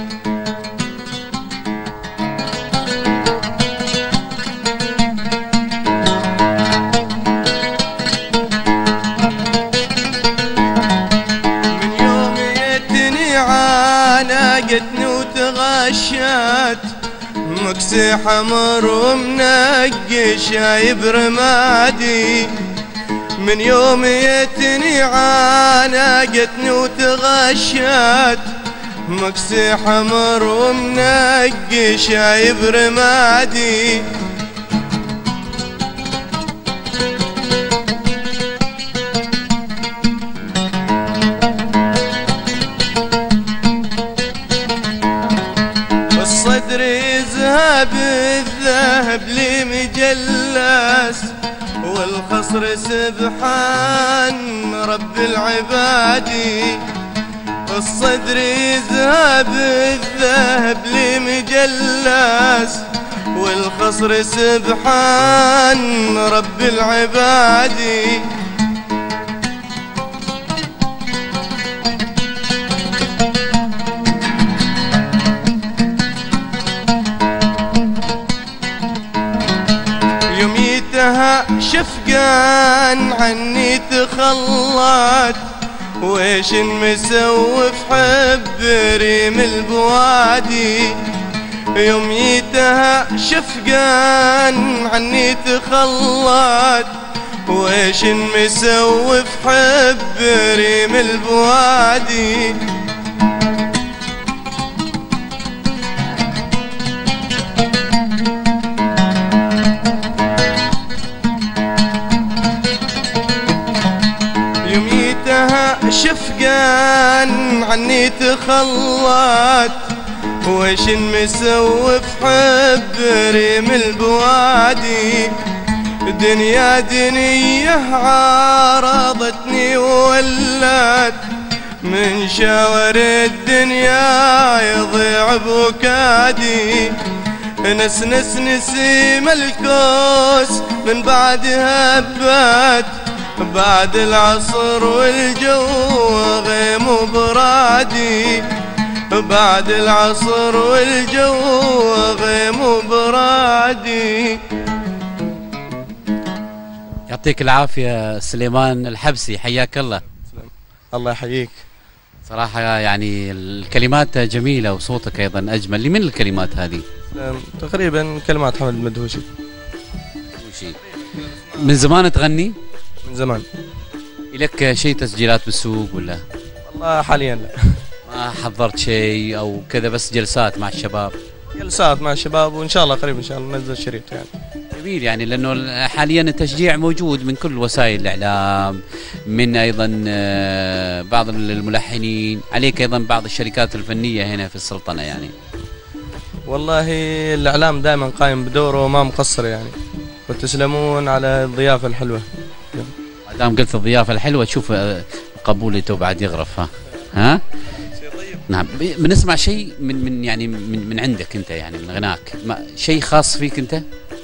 عانقتني وتغشت مكسي حمر ومنقي شايب رمادي. من يوم يتني عانقتني وتغشت مكسي حمر ومنقي شايب رمادي. الصدر يذهب الذهب لي مجلس والخصر سبحان رب العباد. الصدر يذهب الذهب لي مجلس والخصر سبحان رب العباد. شفقان عني تخلت ويش مسوي في حب ريم البوادي. يوم يتها شفقان عني تخلت ويش مسوي في حب ريم البوادي. شفقان عني تخلت ويش مسوي في حب ريم البوادي. دنيا دنيا عارضتني وولت من شاور الدنيا يضيع بوكادي. نس نس نسيم الكوس من بعد هبات بعد العصر والجو غيم وبرادي. بعد العصر والجو غيم وبرادي. يعطيك العافية سليمان الحبسي، حياك الله. الله يحييك. صراحة يعني الكلمات جميلة وصوتك أيضا أجمل. لمن الكلمات هذه؟ تقريبا كلمات حمد المدهوشي. مدهوشي. من زمان تغني؟ من زمان. لك شيء تسجيلات بالسوق ولا؟ والله حاليا لا. ما حضرت شيء أو كذا، بس جلسات مع الشباب؟ جلسات مع الشباب، وإن شاء الله قريب إن شاء الله ننزل شريط يعني. جميل، يعني لأنه حاليا التشجيع موجود من كل وسائل الإعلام، من أيضا بعض الملحنين، عليك أيضا بعض الشركات الفنية هنا في السلطنة يعني. والله الإعلام دائما قائم بدوره وما مقصر يعني، وتسلمون على الضيافة الحلوة. ما دام قلت الضيافة الحلوة تشوف قبولته بعد يغرف. ها ها نعم. بنسمع شيء من من يعني من من عندك انت، يعني من غناك، شيء خاص فيك انت.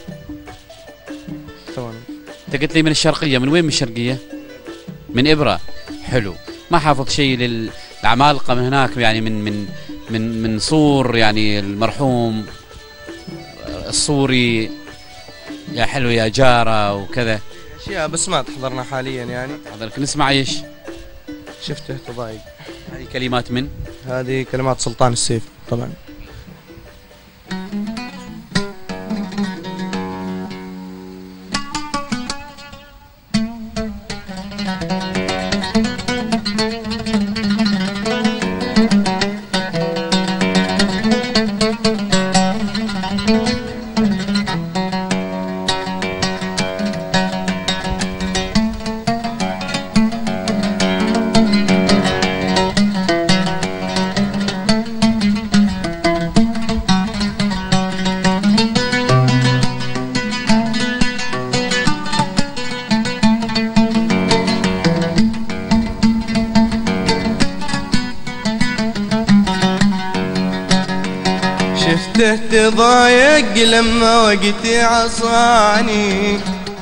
تمام. انت قلت لي من الشرقية، من وين من الشرقية؟ من إبرة. حلو. ما حافظ شيء للعمالقة من هناك يعني، من من من من صور يعني المرحوم الصوري، يا حلو يا جارة وكذا اشياء، بس ما تحضرنا حاليا يعني. حضرك نسمع ايش؟ شفته تضايق. هذه كلمات من؟ هذه كلمات سلطان السيف طبعا. شفته تضايق لما وقتي عصاني،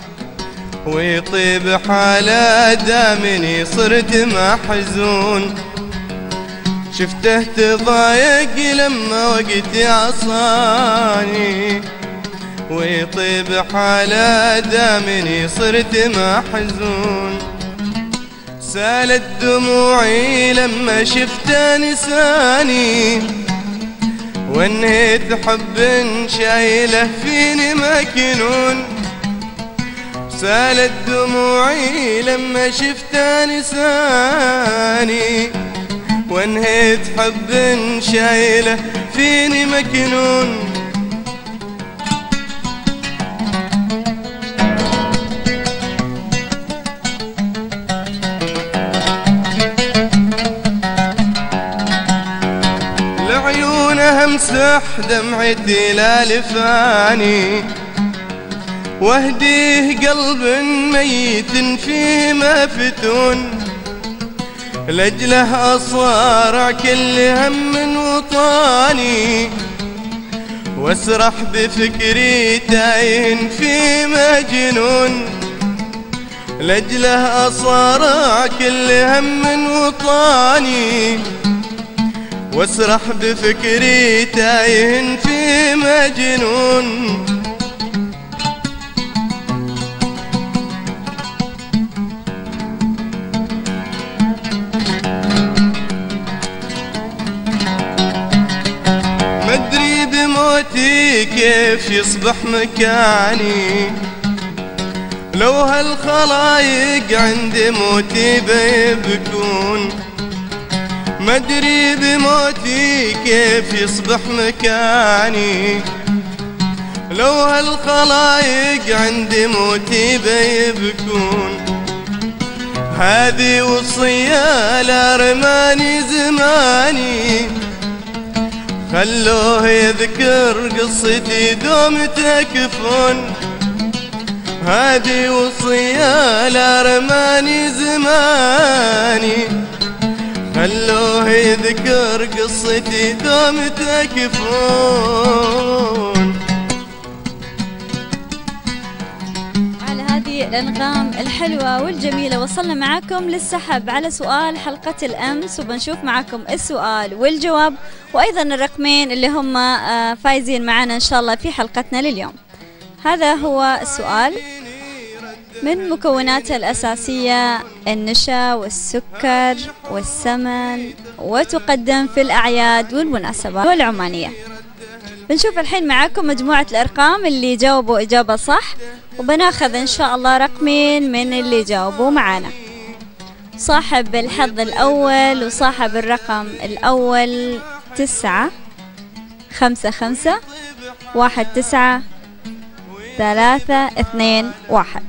ويطيب حاله دامني صرت محزون. شفته تضايق لما وقتي عصاني، ويطيب حاله دامني صرت محزون. سالت دموعي لما شفته نساني، وانهيت حب شايله فيني مكنون. سالت دموعي لما شفته نساني، وانهيت حب شايله فيني مكنون. امسح دمعتي لا لفاني، واهديه قلب ميت فيه مفتون. لاجله اصارع كل هم وطاني، واسرح بفكري تايه في مجنون. لاجله اصارع كل هم وطاني، واسرح بفكري تايه في مجنون. مدري بموتي كيف يصبح مكاني، لو هالخلايق عند موتي بيبكون. مدري بموتي كيف يصبح مكاني، لو هالخلايق عند موتي بيبكون. هذه وصية لا رماني زماني، خلوه يذكر قصتي دوم تكفون. هذه وصية لا رماني زماني، خلوه يذكر قصتي دوم تكفون. على هذه الأنغام الحلوة والجميلة وصلنا معاكم للسحب على سؤال حلقة الأمس، وبنشوف معاكم السؤال والجواب وأيضا الرقمين اللي هم فايزين معنا إن شاء الله في حلقتنا لليوم. هذا هو السؤال: من مكوناتها الأساسية النشا والسكر والسمن، وتقدم في الأعياد والمناسبات والعمانية. بنشوف الحين معاكم مجموعة الأرقام اللي جاوبوا إجابة صح، وبناخذ إن شاء الله رقمين من اللي جاوبوا معانا. صاحب الحظ الأول وصاحب الرقم الأول تسعة خمسة خمسة واحد تسعة ثلاثة اثنين واحد،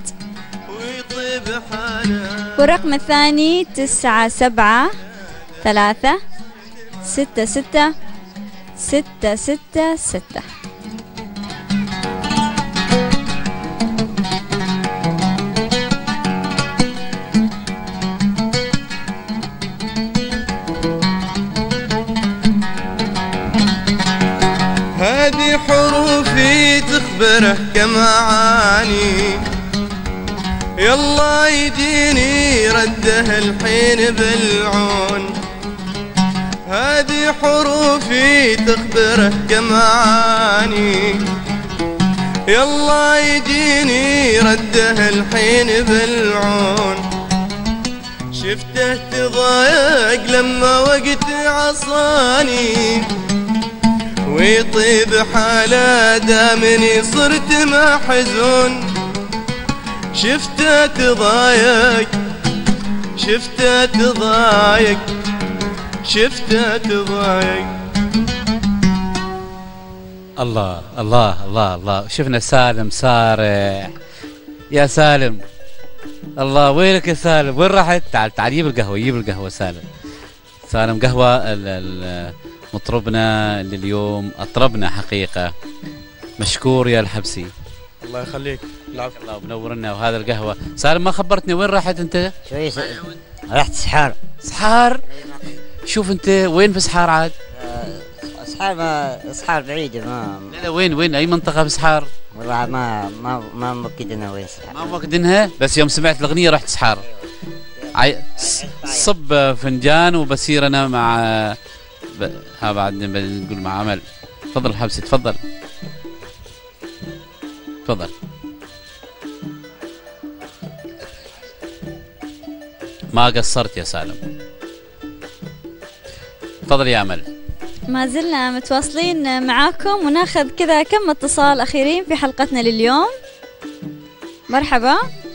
والرقم الثاني تسعة سبعة ثلاثة ستة ستة ستة ستة ستة. هذه حروفي تخبره كمعاني، يلا يجيني رده الحين بالعون. هذه حروفي تخبره كمعاني، يلا يجيني رده الحين بالعون. شفته تضايق لما وقت عصاني، ويطيب حاله دامني صرت محزون. شفته تضايق شفته تضايق شفته تضايق. الله الله الله الله، شفنا سالم سارح. يا سالم، الله وينك يا سالم؟ وين رحت؟ تعال تعال جيب القهوة، جيب القهوة سالم. سالم قهوة مطربنا لليوم، أطربنا حقيقة. مشكور يا الحبسي. الله يخليك. العفو. الله منورنا. وهذا القهوة. سالم ما خبرتني وين راحت أنت؟ شوي رحت سحار. سحار؟ شوف أنت وين في سحار عاد؟ سحار ما سحار بعيدة. ما لا لا، وين وين أي منطقة في سحار؟ والله ما ما ما مؤكدينها وين سحار. ما مؤكدينها، بس يوم سمعت الأغنية رحت سحار. عي... صب فنجان وبصير أنا مع ب... ها بعد نقول مع عمل. تفضل حبسي، تفضل تفضل. ما قصرت يا سالم. تفضل يا أمل. ما زلنا متواصلين معاكم وناخذ كذا كم اتصال أخيرين في حلقتنا لليوم. مرحبا.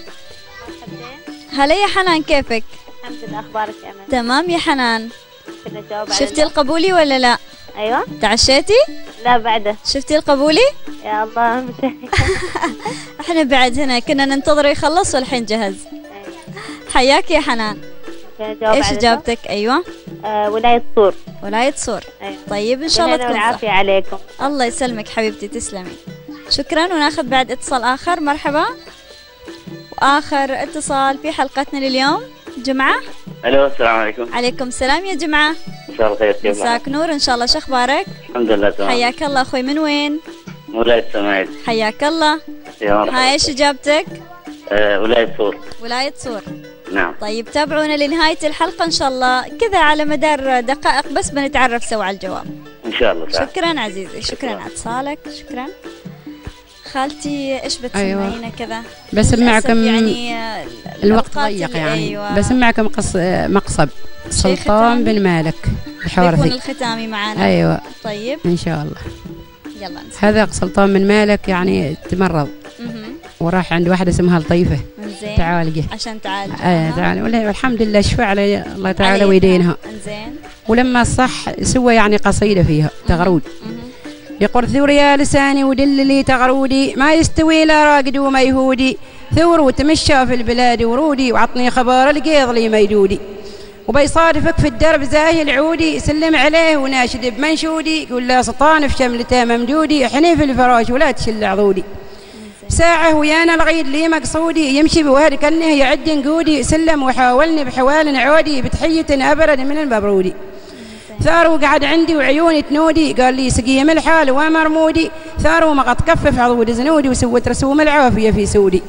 هلا يا حنان، كيفك؟ الحمد لله، أخبارك يا أمل؟ تمام يا حنان. كنا نجاوب على شفتي القبولي ولا لا؟ أيوة. تعشيتي؟ لا بعده. شفتي القبولي؟ يا الله احنا بعد هنا كنا ننتظر يخلص والحين جهز. حياك يا حنان. ايش اجابتك؟ ايوه. آه ولاية صور. ولاية صور. أيوة. طيب ان شاء الله تكون العافية عليكم. الله يسلمك حبيبتي، تسلمي. شكرا. وناخذ بعد اتصال اخر. مرحبا. واخر اتصال في حلقتنا لليوم. جمعة. الو، السلام عليكم. عليكم السلام يا جمعة. ان شاء الله خير. كيف مساك نور ان شاء الله. شو اخبارك؟ الحمد لله تمام. حياك الله اخوي. من وين؟ ولاية سماعيل. حياك الله. يا مرحبا. هاي ايش اجابتك؟ آه ولاية صور. ولاية صور. نعم. طيب تابعونا لنهاية الحلقة ان شاء الله، كذا على مدار دقائق بس بنتعرف سوا على الجواب. ان شاء الله. تعال. شكرا عزيزي، شكرا على اتصالك. شكرا. خالتي ايش بتسمعينا؟ أيوة. كذا بسمعكم يعني الوقت ضيق يعني. أيوة. بسمعكم قص مقصب سلطان بن مالك الحوارثي. بيكون الختامي معانا. ايوه. طيب ان شاء الله. يلا نسمع. هذا سلطان بن مالك يعني تمرض وراح عند واحدة اسمها لطيفة انزين تعالجه عشان تعالج. ايه تعالج والحمد لله شفى على الله تعالى ويدينها. انزين. ولما صح سوى يعني قصيدة فيها تغرود. يقول ثور يا لساني ودللي تغرودي، ما يستوي لا راقد وما يهودي، ثور وتمشى في البلاد ورودي، وعطني خبر القيض لي ميدودي، وبيصادفك في الدرب زاهي العودي، سلم عليه وناشد بمنشودي، يقول له سطان في شملته ممدودي، حني في الفراش ولا تشل عضودي، ساعة ويانا الغيد لي مقصودي، يمشي بوهر كنه يعد نقودي، سلم وحاولني بحوال عودي، بتحية أبرد من المبرودي، ثار وقعد عندي وعيوني تنودي، قال لي سقيم الحال ومرمودي، ثار وما قد كفف عضود زنودي، وسوت رسوم العافية في سودي،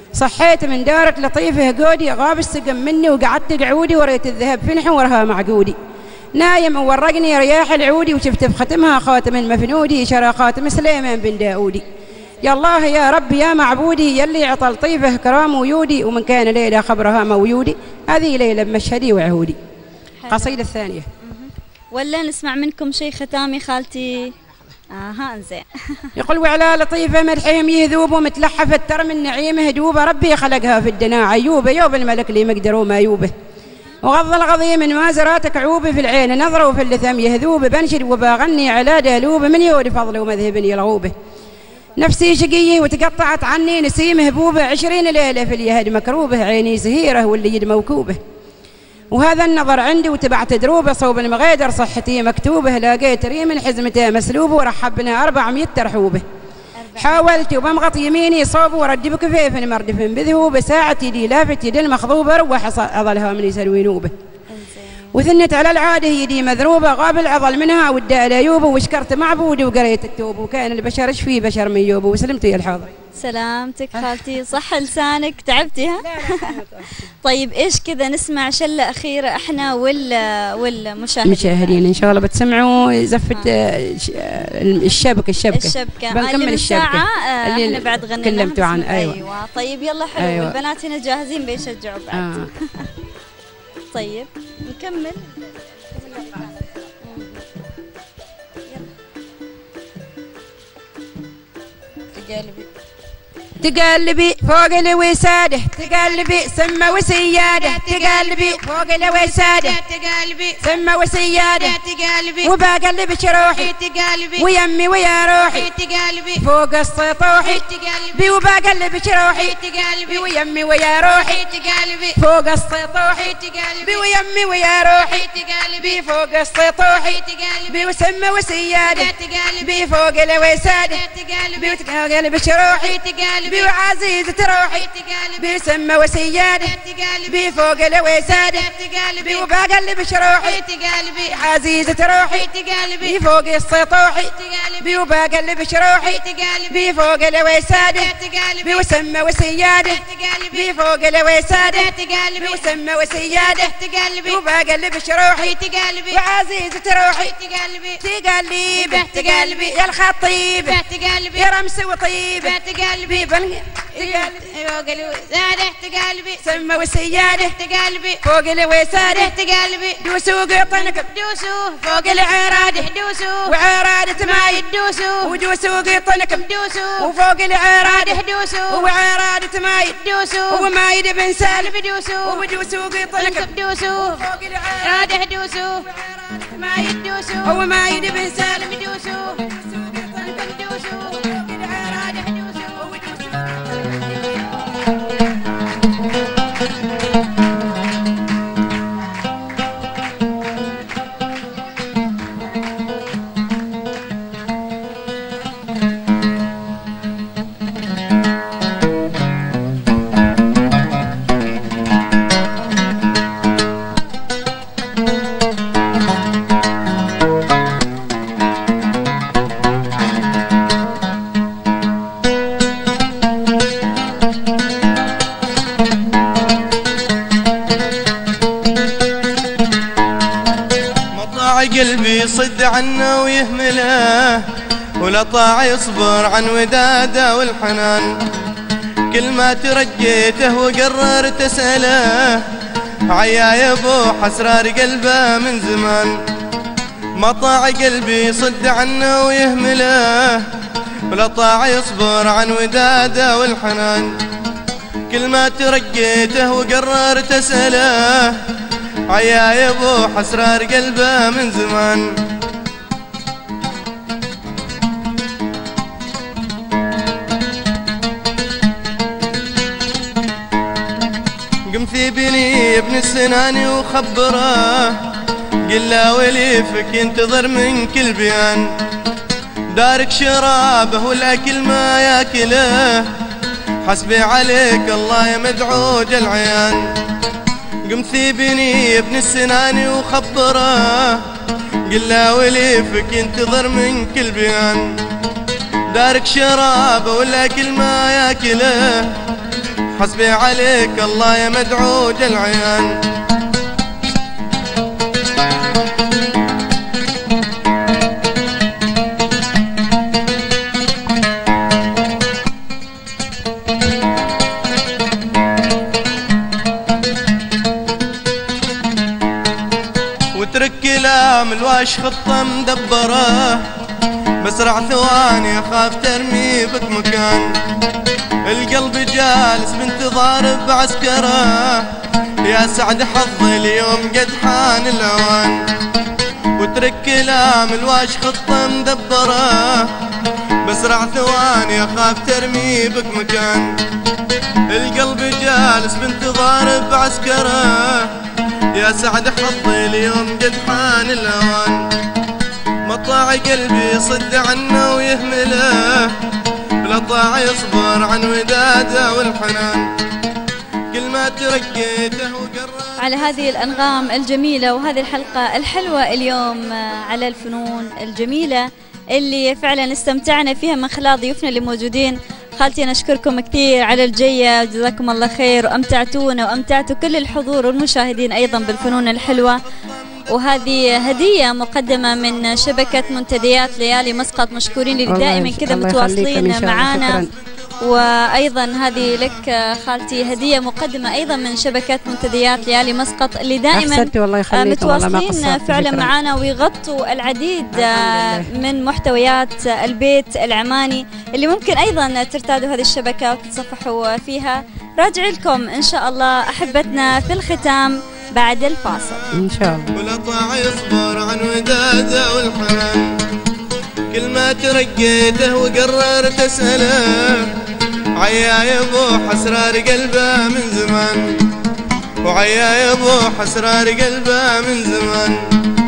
صحيت من دارك لطيفة قودي، غاب السقم مني وقعدت قعودي، وريت الذهب في نحورها معقودي. نايم وورقني رياح العودي، وشفت بختمها خاتم المفنودي، شرى خاتم سليمان بن داودي. يا الله يا رب يا معبودي، يلي عطى لطيفه كرام ويودي، ومن كان ليلة خبرها مولودي، هذه ليلة بمشهدي وعهودي. قصيدة الثانية. ولا نسمع منكم شيء ختامي خالتي؟ اها انزين. يقول وعلى لطيفة مدحهم يذوب، ومتلحفة ترى من نعيمه دوبه، ربي خلقها في الدنا عيوبه، يوب الملك لي مقدر وما يوبه. وغض الغضي من ما زراتك عوبه، في العين نظره وفي اللثم يهذوب، بنشد وبغني على دهلوب، من يوري فضله ومذهب يلغوبه. نفسي شقيه وتقطعت عني نسيم هبوبه، عشرين ليلة في اليهد مكروبه، عيني زهيرة واللي يد موكوبه. وهذا النظر عندي وتبعت دروبه، صوب المغيدر صحتي مكتوبه، لاقيت ريم حزمته مسلوبه، ورحبنا أربعمية ترحوبه. حاولت وبمغط يميني صوب، ورد بكفيف مردف بذهوبه، ساعة يدي لافت يدي المخضوبه، روح أظلها من يسلوي نوبه. وثنت على العاده يدي مذروبه، غاب العضل منها والداء ليوبه، وشكرت معبودي وقريت التوبه، وكان البشر ايش فيه بشر من يوبه. وسلمت يا الحاضر. سلامتك خالتي، صح لسانك تعبتي ها؟ طيب ايش كذا نسمع شله اخيره احنا ولا والمشاهدين؟ المشاهدين ان شاء الله بتسمعوا زفه الشبكه الشبكه الشبكه بنكمل الشبكه آه اللي احنا بعد غنينا تكلمتوا عن. ايوه. ايوه طيب يلا حلو. أيوة. البنات هنا جاهزين بيشجعوا بعد. آه. طيب نكمل. تقلبي تقلبي فوق الوساده، تقلبي سمه وسياده، تقلبي فوق الوساده، تقلبي سمه وسياده، تقلبي وبقلب شروحي، تقلبي ويمي ويا روحي، تقلبي فوق السطوحي، تقلبي وبقلب شروحي، تقلبي ويمي ويا روحي، تقلبي فوق السطوحي، تقلبي ويمي ويا روحي، تقلبي فوق السطوحي، تقلبي وسمه وسياده، تقلبي فوق الوساده، تقلبي وتقلب شروحي، تقلبي وعزيزة روحي، تقلبي سمة وسيادة، تقلبي فوق الوسادة، تقلبي وبقلب شروحي، تقلبي عزيزة روحي، تقلبي فوق السطوحي، تقلبي وبقلب شروحي، تقلبي فوق الوسادة، تقلبي وسمة وسيادة، تقلبي فوق الوسادة، تقلبي وسمة وسيادة، تقلبي وبقلب شروحي، تقلبي وعزيزة روحي، تقلبي تقلبي تقلبي يا الخطيب، تقلبي يا رمس وطيب، تقلبي فوق الوسادة، تقلبي سمة وسيادة، تقلبي فوق الوسادة، تقلبي دوسوا قطنك دوسوا فوق العرادة، دوسوا وعرادة ما يدوسوا، ودوسوا قطنك دوسوا وفوق العرادة، دوسوا وعرادة ما يدوسوا، وما يد بن سالم دوسوا، ودوسوا قطنك دوسوا فوق العرادة، دوسوا ما يدوسوا، وما يد بن سالم دوسوا، دوسوا قلبي صد عنه ويهمله، ولا طاع يصبر عن وداده والحنان، كل ما ترجيته وقررت اساله، عيا ابو حسرار قلبه من زمان. ما طاع قلبي صد عنه ويهمله، ولا طاع يصبر عن وداده والحنان، كل ما ترجيته وقررت اساله، عيا يا ابو حسرار قلبه من زمان. قم في بني ابن السناني وخبره، قل له وليفك ينتظر منك البيان، دارك شرابه والاكل ما ياكله، حسبي عليك الله يا مدعوج العيان. قم ثيبني ابن السناني وخبره، قل له وليفك ينتظر منك البيان، دارك شرابه والاكل ما ياكله، حسبي عليك الله يا مدعوج العيان. واترك كلام الواش خطة مدبره، بسرع ثواني اخاف ترمي بك مكان. القلب جالس بانتظار بعسكره، يا سعد حظي اليوم قد حان الاوان. واترك كلام الواش خطة مدبره، بسرع ثواني اخاف ترمي بك مكان. القلب جالس بانتظار بعسكره، يا سعد حظي اليوم قد حان الاوان. مطلع قلبي يصد عنه ويهمله، بلا طاعة يصبر عن وداده والحنان. كل ما ترقيته وقرب. على هذه الأنغام الجميلة وهذه الحلقة الحلوة اليوم على الفنون الجميلة اللي فعلا استمتعنا فيها من خلال ضيوفنا اللي موجودين. خالتي أنا أشكركم كثير على الجية، جزاكم الله خير، وأمتعتونا وأمتعتوا كل الحضور والمشاهدين أيضا بالفنون الحلوة. وهذه هدية مقدمة من شبكة منتديات ليالي مسقط، مشكورين اللي دائما كذا متواصلين معانا. وأيضا هذه لك خالتي هدية مقدمة أيضا من شبكة منتديات ليالي مسقط اللي دائما متواصلين فعلا معانا ويغطوا العديد من محتويات البيت العماني اللي ممكن أيضا ترتادوا هذه الشبكة وتتصفحوا فيها. راجع لكم إن شاء الله أحبتنا في الختام بعد الفاصل إن شاء الله. ولا طاعة يصبر عن وداده والحنان. كل ما ترقيته وقررت أسأله، عيا يا ابو حسرار قلبه من زمان. وعيا يا ابو حسرار قلبه من زمان.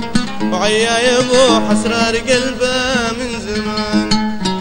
وعيا يا ابو حسرار قلبه من زمان.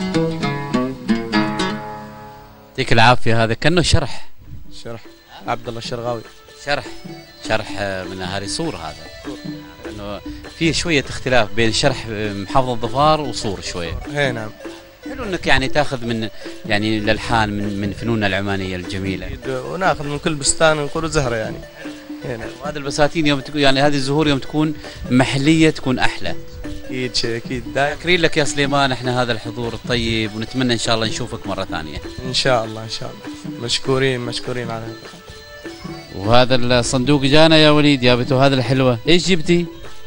يعطيك العافية. هذا كأنه شرح شرح عبد الله الشرغاوي، شرح شرح من اهالي صور. هذا انه في شويه اختلاف بين شرح محافظه ظفار وصور شويه. اي نعم. حلو انك يعني تاخذ من يعني الالحان من من فنوننا العمانيه الجميله، وناخذ من كل بستان نقول زهره يعني. اي نعم. وهذه البساتين يوم تكون يعني هذه الزهور يوم تكون محليه تكون احلى. اكيد شيء اكيد. دايما شاكرين لك يا سليمان احنا هذا الحضور الطيب، ونتمنى ان شاء الله نشوفك مره ثانيه. ان شاء الله ان شاء الله. مشكورين مشكورين على هذا. وهذا الصندوق جانا يا وليد، جابته هذا الحلوه. ايش جبتي؟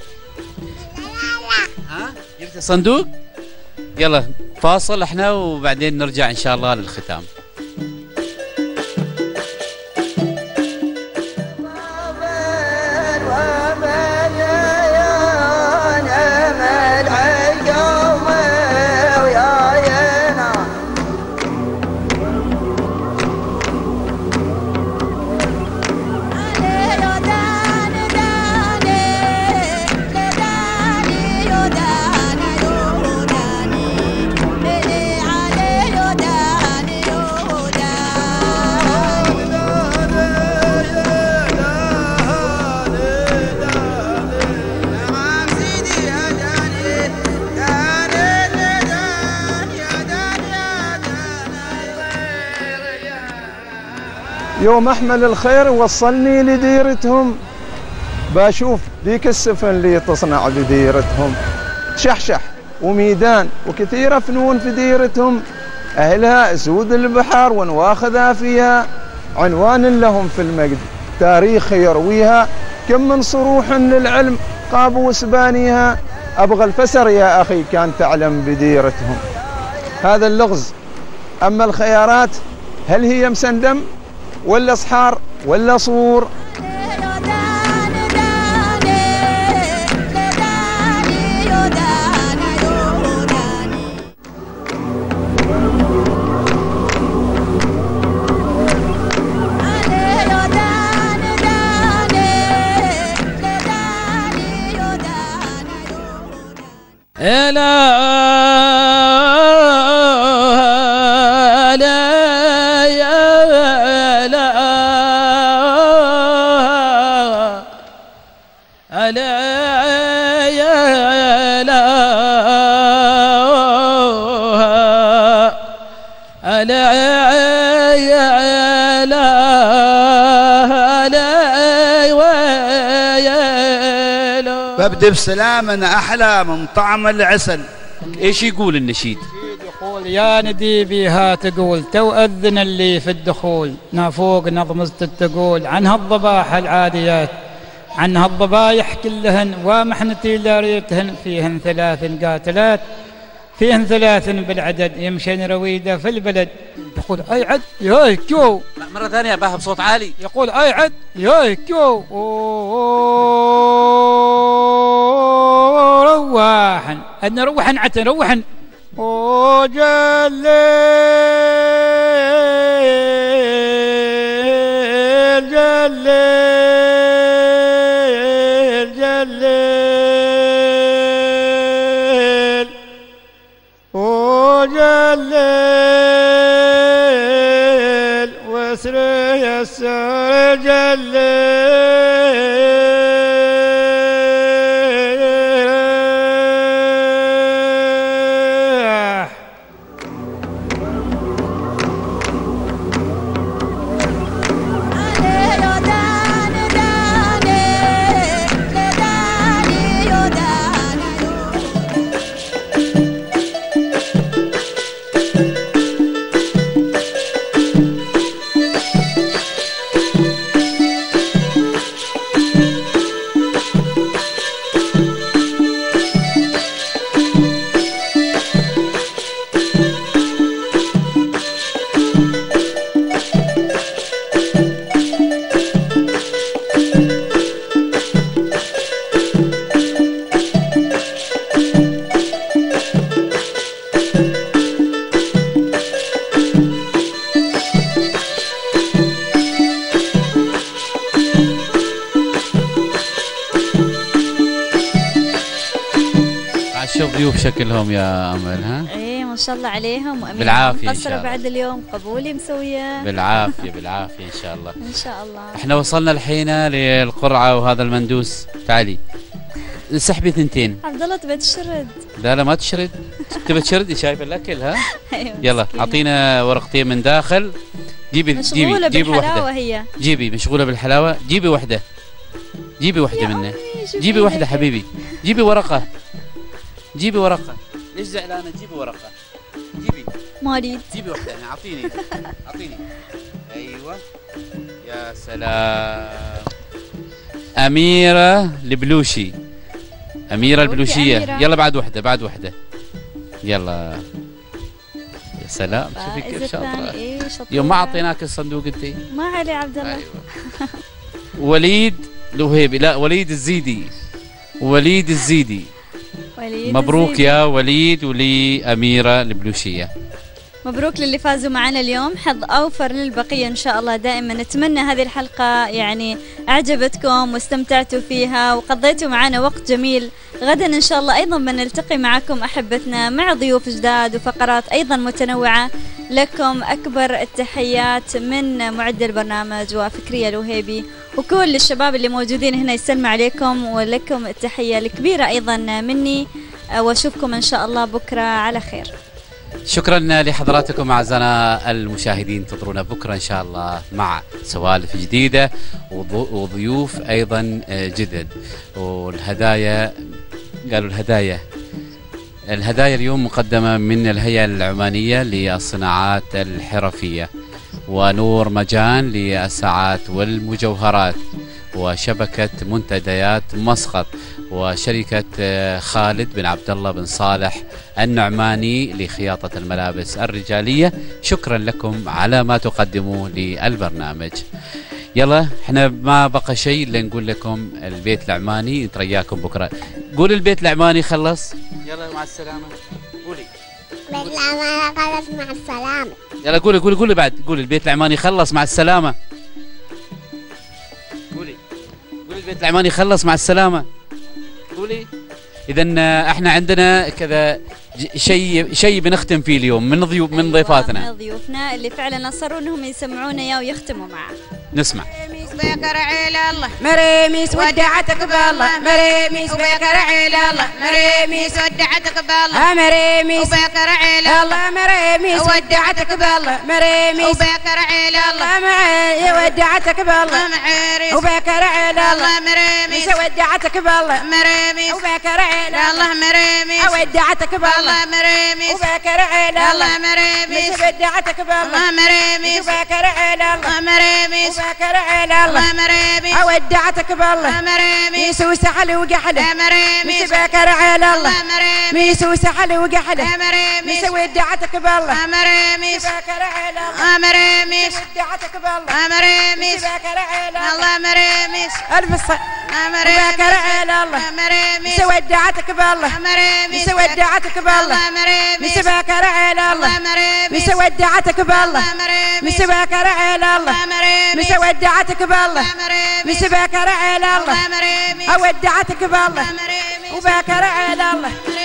ها؟ جبتي صندوق؟ يلا فاصل احنا وبعدين نرجع ان شاء الله للختام. يوم أحمل الخير وصلني لديرتهم، بشوف ذيك السفن اللي تصنع بديرتهم. شحشح وميدان وكثيرة فنون في ديرتهم، أهلها أسود البحر ونواخذها فيها، عنوان لهم في المجد تاريخ يرويها. كم من صروح للعلم قابوس بانيها، أبغى الفسر يا أخي كان تعلم بديرتهم. هذا اللغز. أما الخيارات هل هي مسندم ولا صحار ولا صور؟ على على على ويلو. ببدي بسلام انا احلى من طعم العسل. ايش يقول النشيد؟ يقول يا نديبي ها تقول تو أذن اللي في الدخول، نافوق نظمزت تقول عن هالضباح العاديات، عن هالضبايح كلهن ومحنتي لا ريتهن، فيهن ثلاث قاتلات، فيهن ثلاث بالعدد يمشين رويده في البلد. يقول اي عد يا كيو. مرة ثانية باها بصوت عالي. يقول اي عد يا كيو. روحن أدنى روحن عتن روحن. وجلل جلل جلل وجلل واسري السر جلل. ضيوف شكلهم يا امل. ها ايه ما شاء الله عليهم. واميره بالعافيه مقصره بعد اليوم قبولي مسويه بالعافيه بالعافيه ان شاء الله ان شاء الله. احنا وصلنا الحين للقرعه وهذا المندوس. تعالي سحبي ثنتين. عبد الله تبي تشرد؟ لا لا ما تشرد. تبي تشردي شايفه الاكل. ها أيوة يلا اعطينا ورقتين من داخل. جيبي مشغولة جيبي جيبي بالحلاوة واحده. هي جيبي مشغوله بالحلاوه. جيبي واحده جيبي واحده منه. جيبي واحده حبيبي. جيبي ورقه جيبي ورقة. ليش زعلانة؟ جيبي ورقة. جيبي. ما اريد. جيبي واحدة. يعني اعطيني اعطيني. ايوه يا سلام. أميرة البلوشي. أميرة البلوشية. أميرة. يلا بعد واحدة بعد واحدة. يلا يا سلام. شوفي كيف شاطرة. إيه يوم ما اعطيناك الصندوق انت. ما علي عبد الله. أيوة. وليد الوهيبي. لا وليد الزيدي. وليد الزيدي. وليد مبروك الزيدي. يا وليد ولأميرة البلوشية. مبروك للي فازوا معنا اليوم. حظ أوفر للبقية إن شاء الله. دائما نتمنى هذه الحلقة يعني أعجبتكم واستمتعتوا فيها وقضيتوا معنا وقت جميل. غدا إن شاء الله أيضا بنلتقي معكم أحبتنا مع ضيوف جداد وفقرات أيضا متنوعة. لكم أكبر التحيات من معد البرنامج وفكرية الوهيبي وكل الشباب اللي موجودين هنا يسلم عليكم. ولكم التحية الكبيرة أيضا مني وأشوفكم إن شاء الله بكرة على خير. شكرا لحضراتكم أعزائنا المشاهدين. انتظرونا بكرة إن شاء الله مع سوالف جديدة وضيوف أيضا جدد. والهدايا قالوا الهدايا الهدايا اليوم مقدمة من الهيئة العمانية للصناعات الحرفية ونور مجان للساعات والمجوهرات وشبكة منتديات مسقط وشركة خالد بن عبد الله بن صالح النعماني لخياطة الملابس الرجالية. شكرا لكم على ما تقدموه للبرنامج. يلا احنا ما بقى شيء الا نقول لكم البيت العماني نترياكم بكره. قول البيت العماني خلص. يلا مع السلامة. قولي البيت العماني خلص مع السلامة. يلا قولي قولي قولي بعد. قولي البيت العماني خلص مع السلامة. قولي قولي البيت العماني خلص مع السلامة. قولي. إذا احنا عندنا كذا شيء شيء بنختم فيه اليوم من ضيوف من ضيفاتنا. من ضيوفنا اللي فعلا اصروا انهم يسمعونا اياه ويختموا معه. نسمع. وبكر على الله مريميس ودعتك بالله مريميس وبكر على الله مريميس ودعتك بالله مريميس وبكر على الله مريميس ودعتك بالله مريميس وبكر على الله معي ودعتك بالله معيريس وبكر على الله مريميس ودعتك بالله مريميس وبكر على الله مريميس ودعتك بالله مريميس وبكر على الله مريميس ودعتك بالله مريميس وبكر على الله مريميس وبكر على الله مريميس ودعتك بالله مريميس وسحل وقحله مريميس وبكر على الله مريميس وسحل وقحله مريميس ودعتك بالله مريميس وبكر على الله مريميس ودعتك بالله مريميس وبكر على الله مريميس ألف الص وبكر على الله مريميس ودعتك بالله مريميس ودعتك بالله مريميس وبكر على الله مريميس ودعتك بالله مريميس وبكر على الله مريميس ودعتك بالله وبكر على الله مريميس ودعتك بالله وبكر على الله